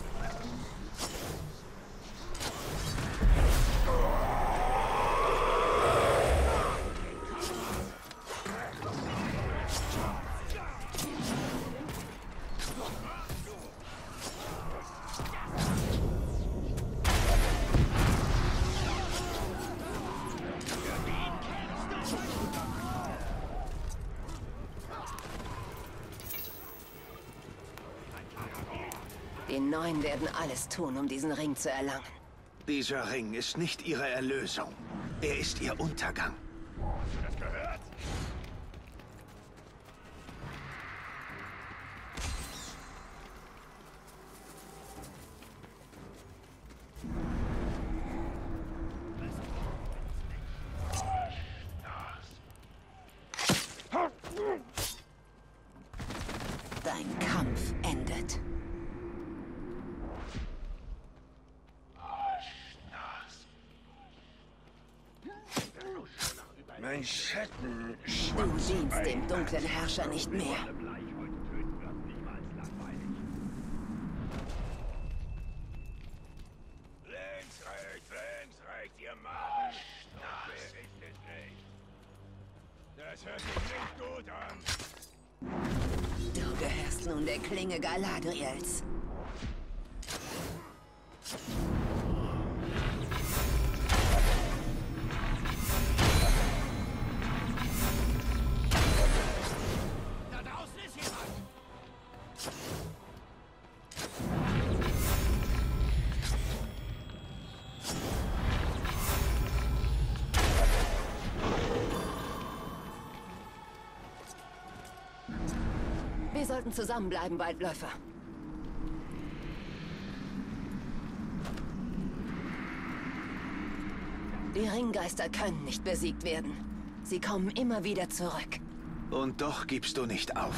J: Die Neuen werden alles tun, um diesen Ring zu erlangen.
F: Dieser Ring ist nicht ihre Erlösung. Er ist ihr Untergang.
D: Hast du das gehört?
J: Dein Kampf endet.
H: Mein Schatten
J: Du
H: schwammt
J: dienst dem dunklen Herrscher nicht mehr.
C: Links, rechts, links, rechts, ihr Mann! Wer ist es nicht? Das hört sich nicht gut an.
J: Du gehörst nun der Klinge Galadriels.
C: Da draußen ist jemand!
J: Wir sollten zusammenbleiben, Waldläufer. Die Ringgeister können nicht besiegt werden. Sie kommen immer wieder zurück.
F: Und doch gibst du nicht auf.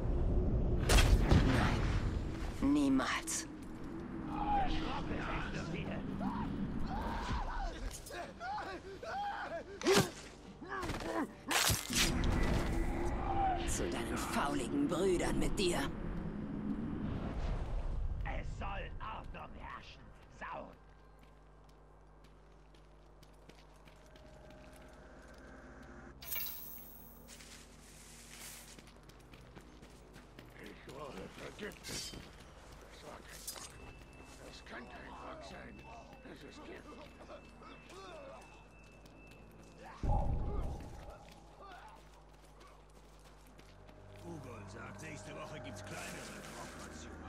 J: Nein, niemals. Zu deinen fauligen Brüdern mit dir.
C: Es soll Ordnung herrschen, Sau!
D: Ich wurde vergiftet. Das war kein Frock. Das kann kein Frock sein. Das ist Gift.
C: Ugol sagt, nächste Woche gibt's kleinere Operationen.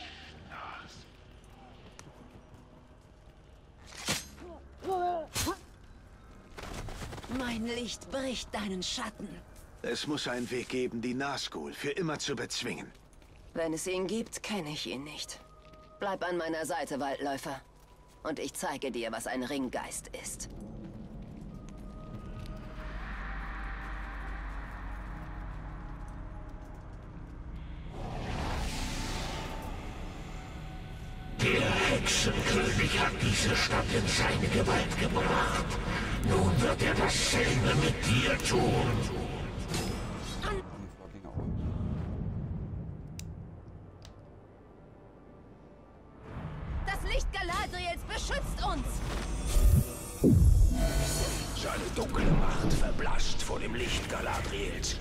J: Mein Licht bricht deinen Schatten.
F: Es muss einen Weg geben, die Nazgul für immer zu bezwingen.
J: Wenn es ihn gibt, kenne ich ihn nicht. Bleib an meiner Seite, Waldläufer. Und ich zeige dir, was ein Ringgeist ist.
H: Der Hexenkönig hat diese Stadt in seine Gewalt gebracht. Nun wird er dasselbe mit dir tun.
J: Das Licht Galadriels
H: Dunkle Macht verblasst vor dem Licht Galadriels.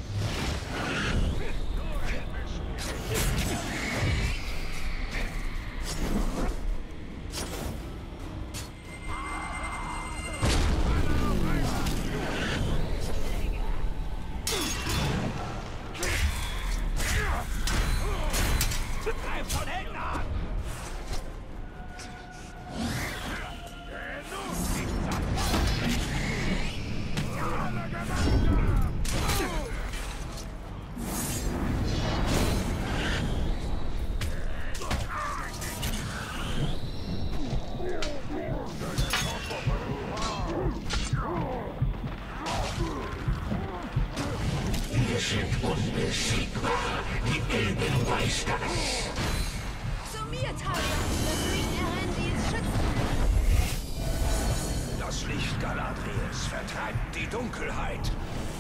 E: Zu mir, Talia! Das Licht Elendils schützt mich!
H: Das Licht Galadriels vertreibt die Dunkelheit.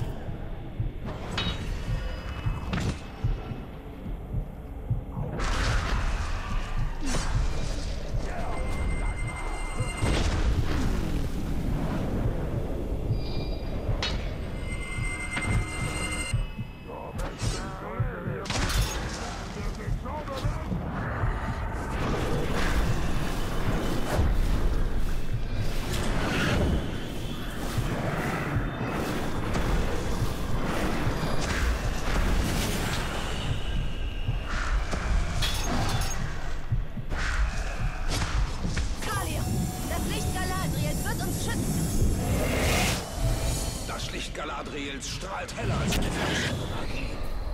H: Das Licht Galadriels strahlt heller als eine verwüstete Magie.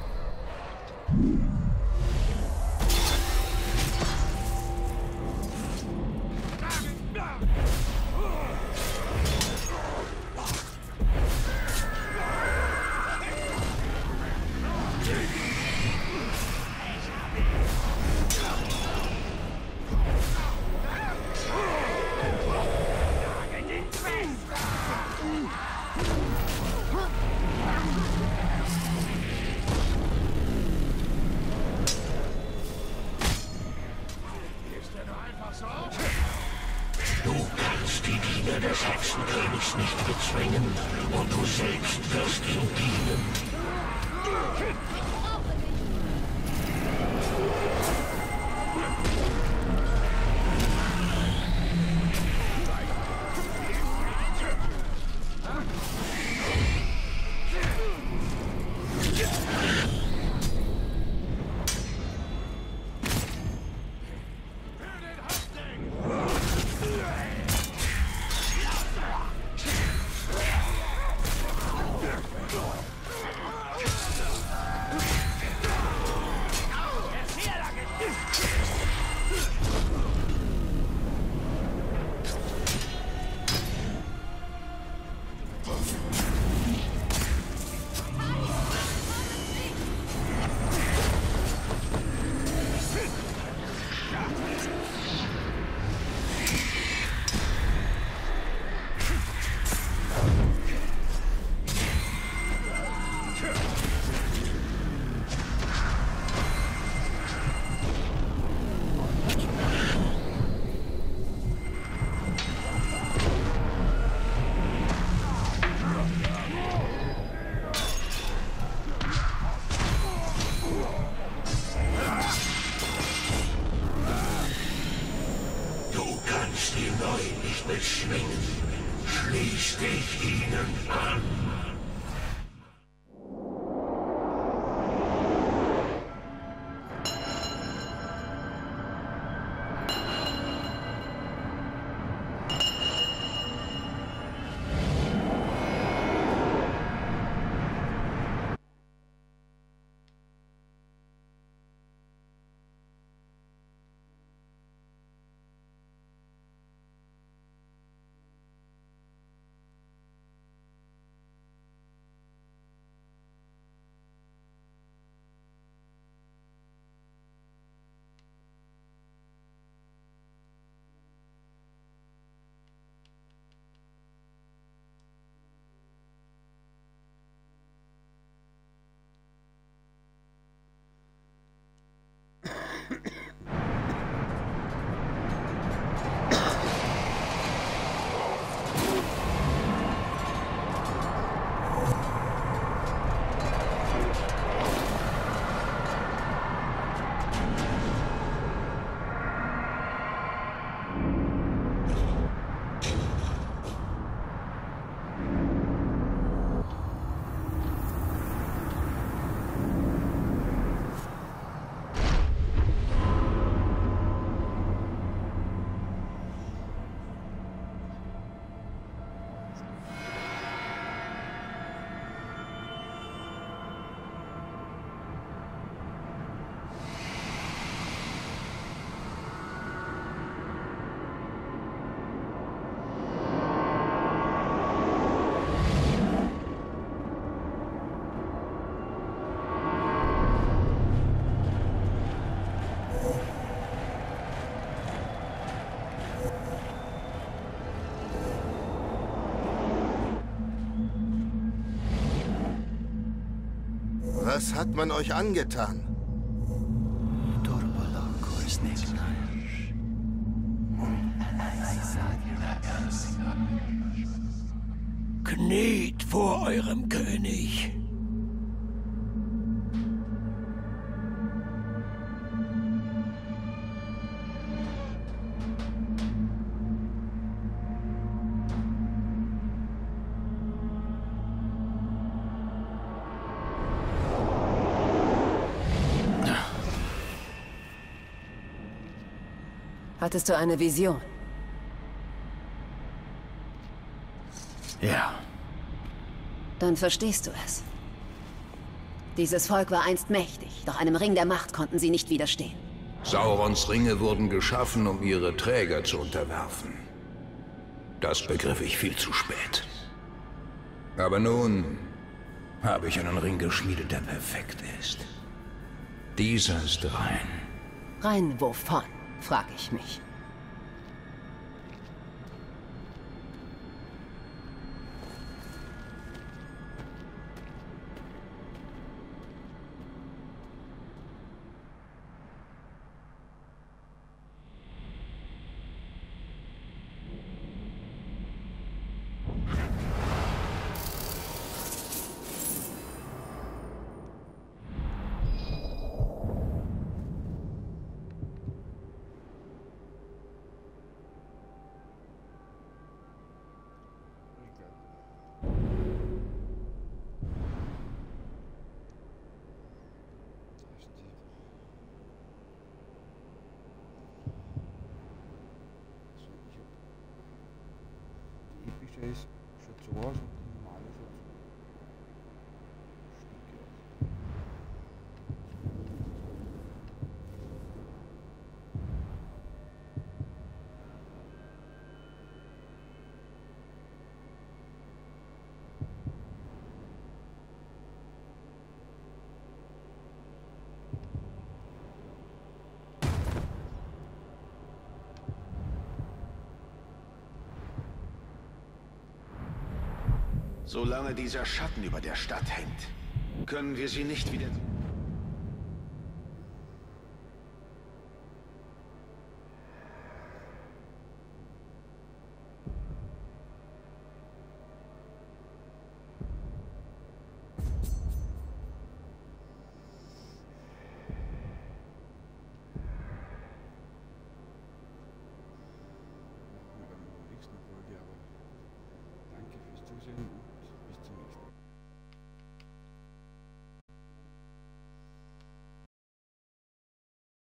C: Du kannst die Diener des Hexenkönigs nicht bezwingen und du selbst wirst ihm dienen.
D: Was hat man euch angetan?
H: Kniet vor eurem König.
J: Hattest du eine Vision?
H: Ja.
J: Dann verstehst du es. Dieses Volk war einst mächtig, doch einem Ring der Macht konnten sie nicht widerstehen.
G: Saurons Ringe wurden geschaffen, um ihre Träger zu unterwerfen. Das begriff ich viel zu spät. Aber nun habe ich einen Ring geschmiedet, der perfekt ist. Dieser ist rein.
J: Rein wovon, frag ich mich.
A: Der ist schon zu Hause und die normale schon zu.
F: Solange dieser Schatten über der Stadt hängt, können wir sie nicht wieder...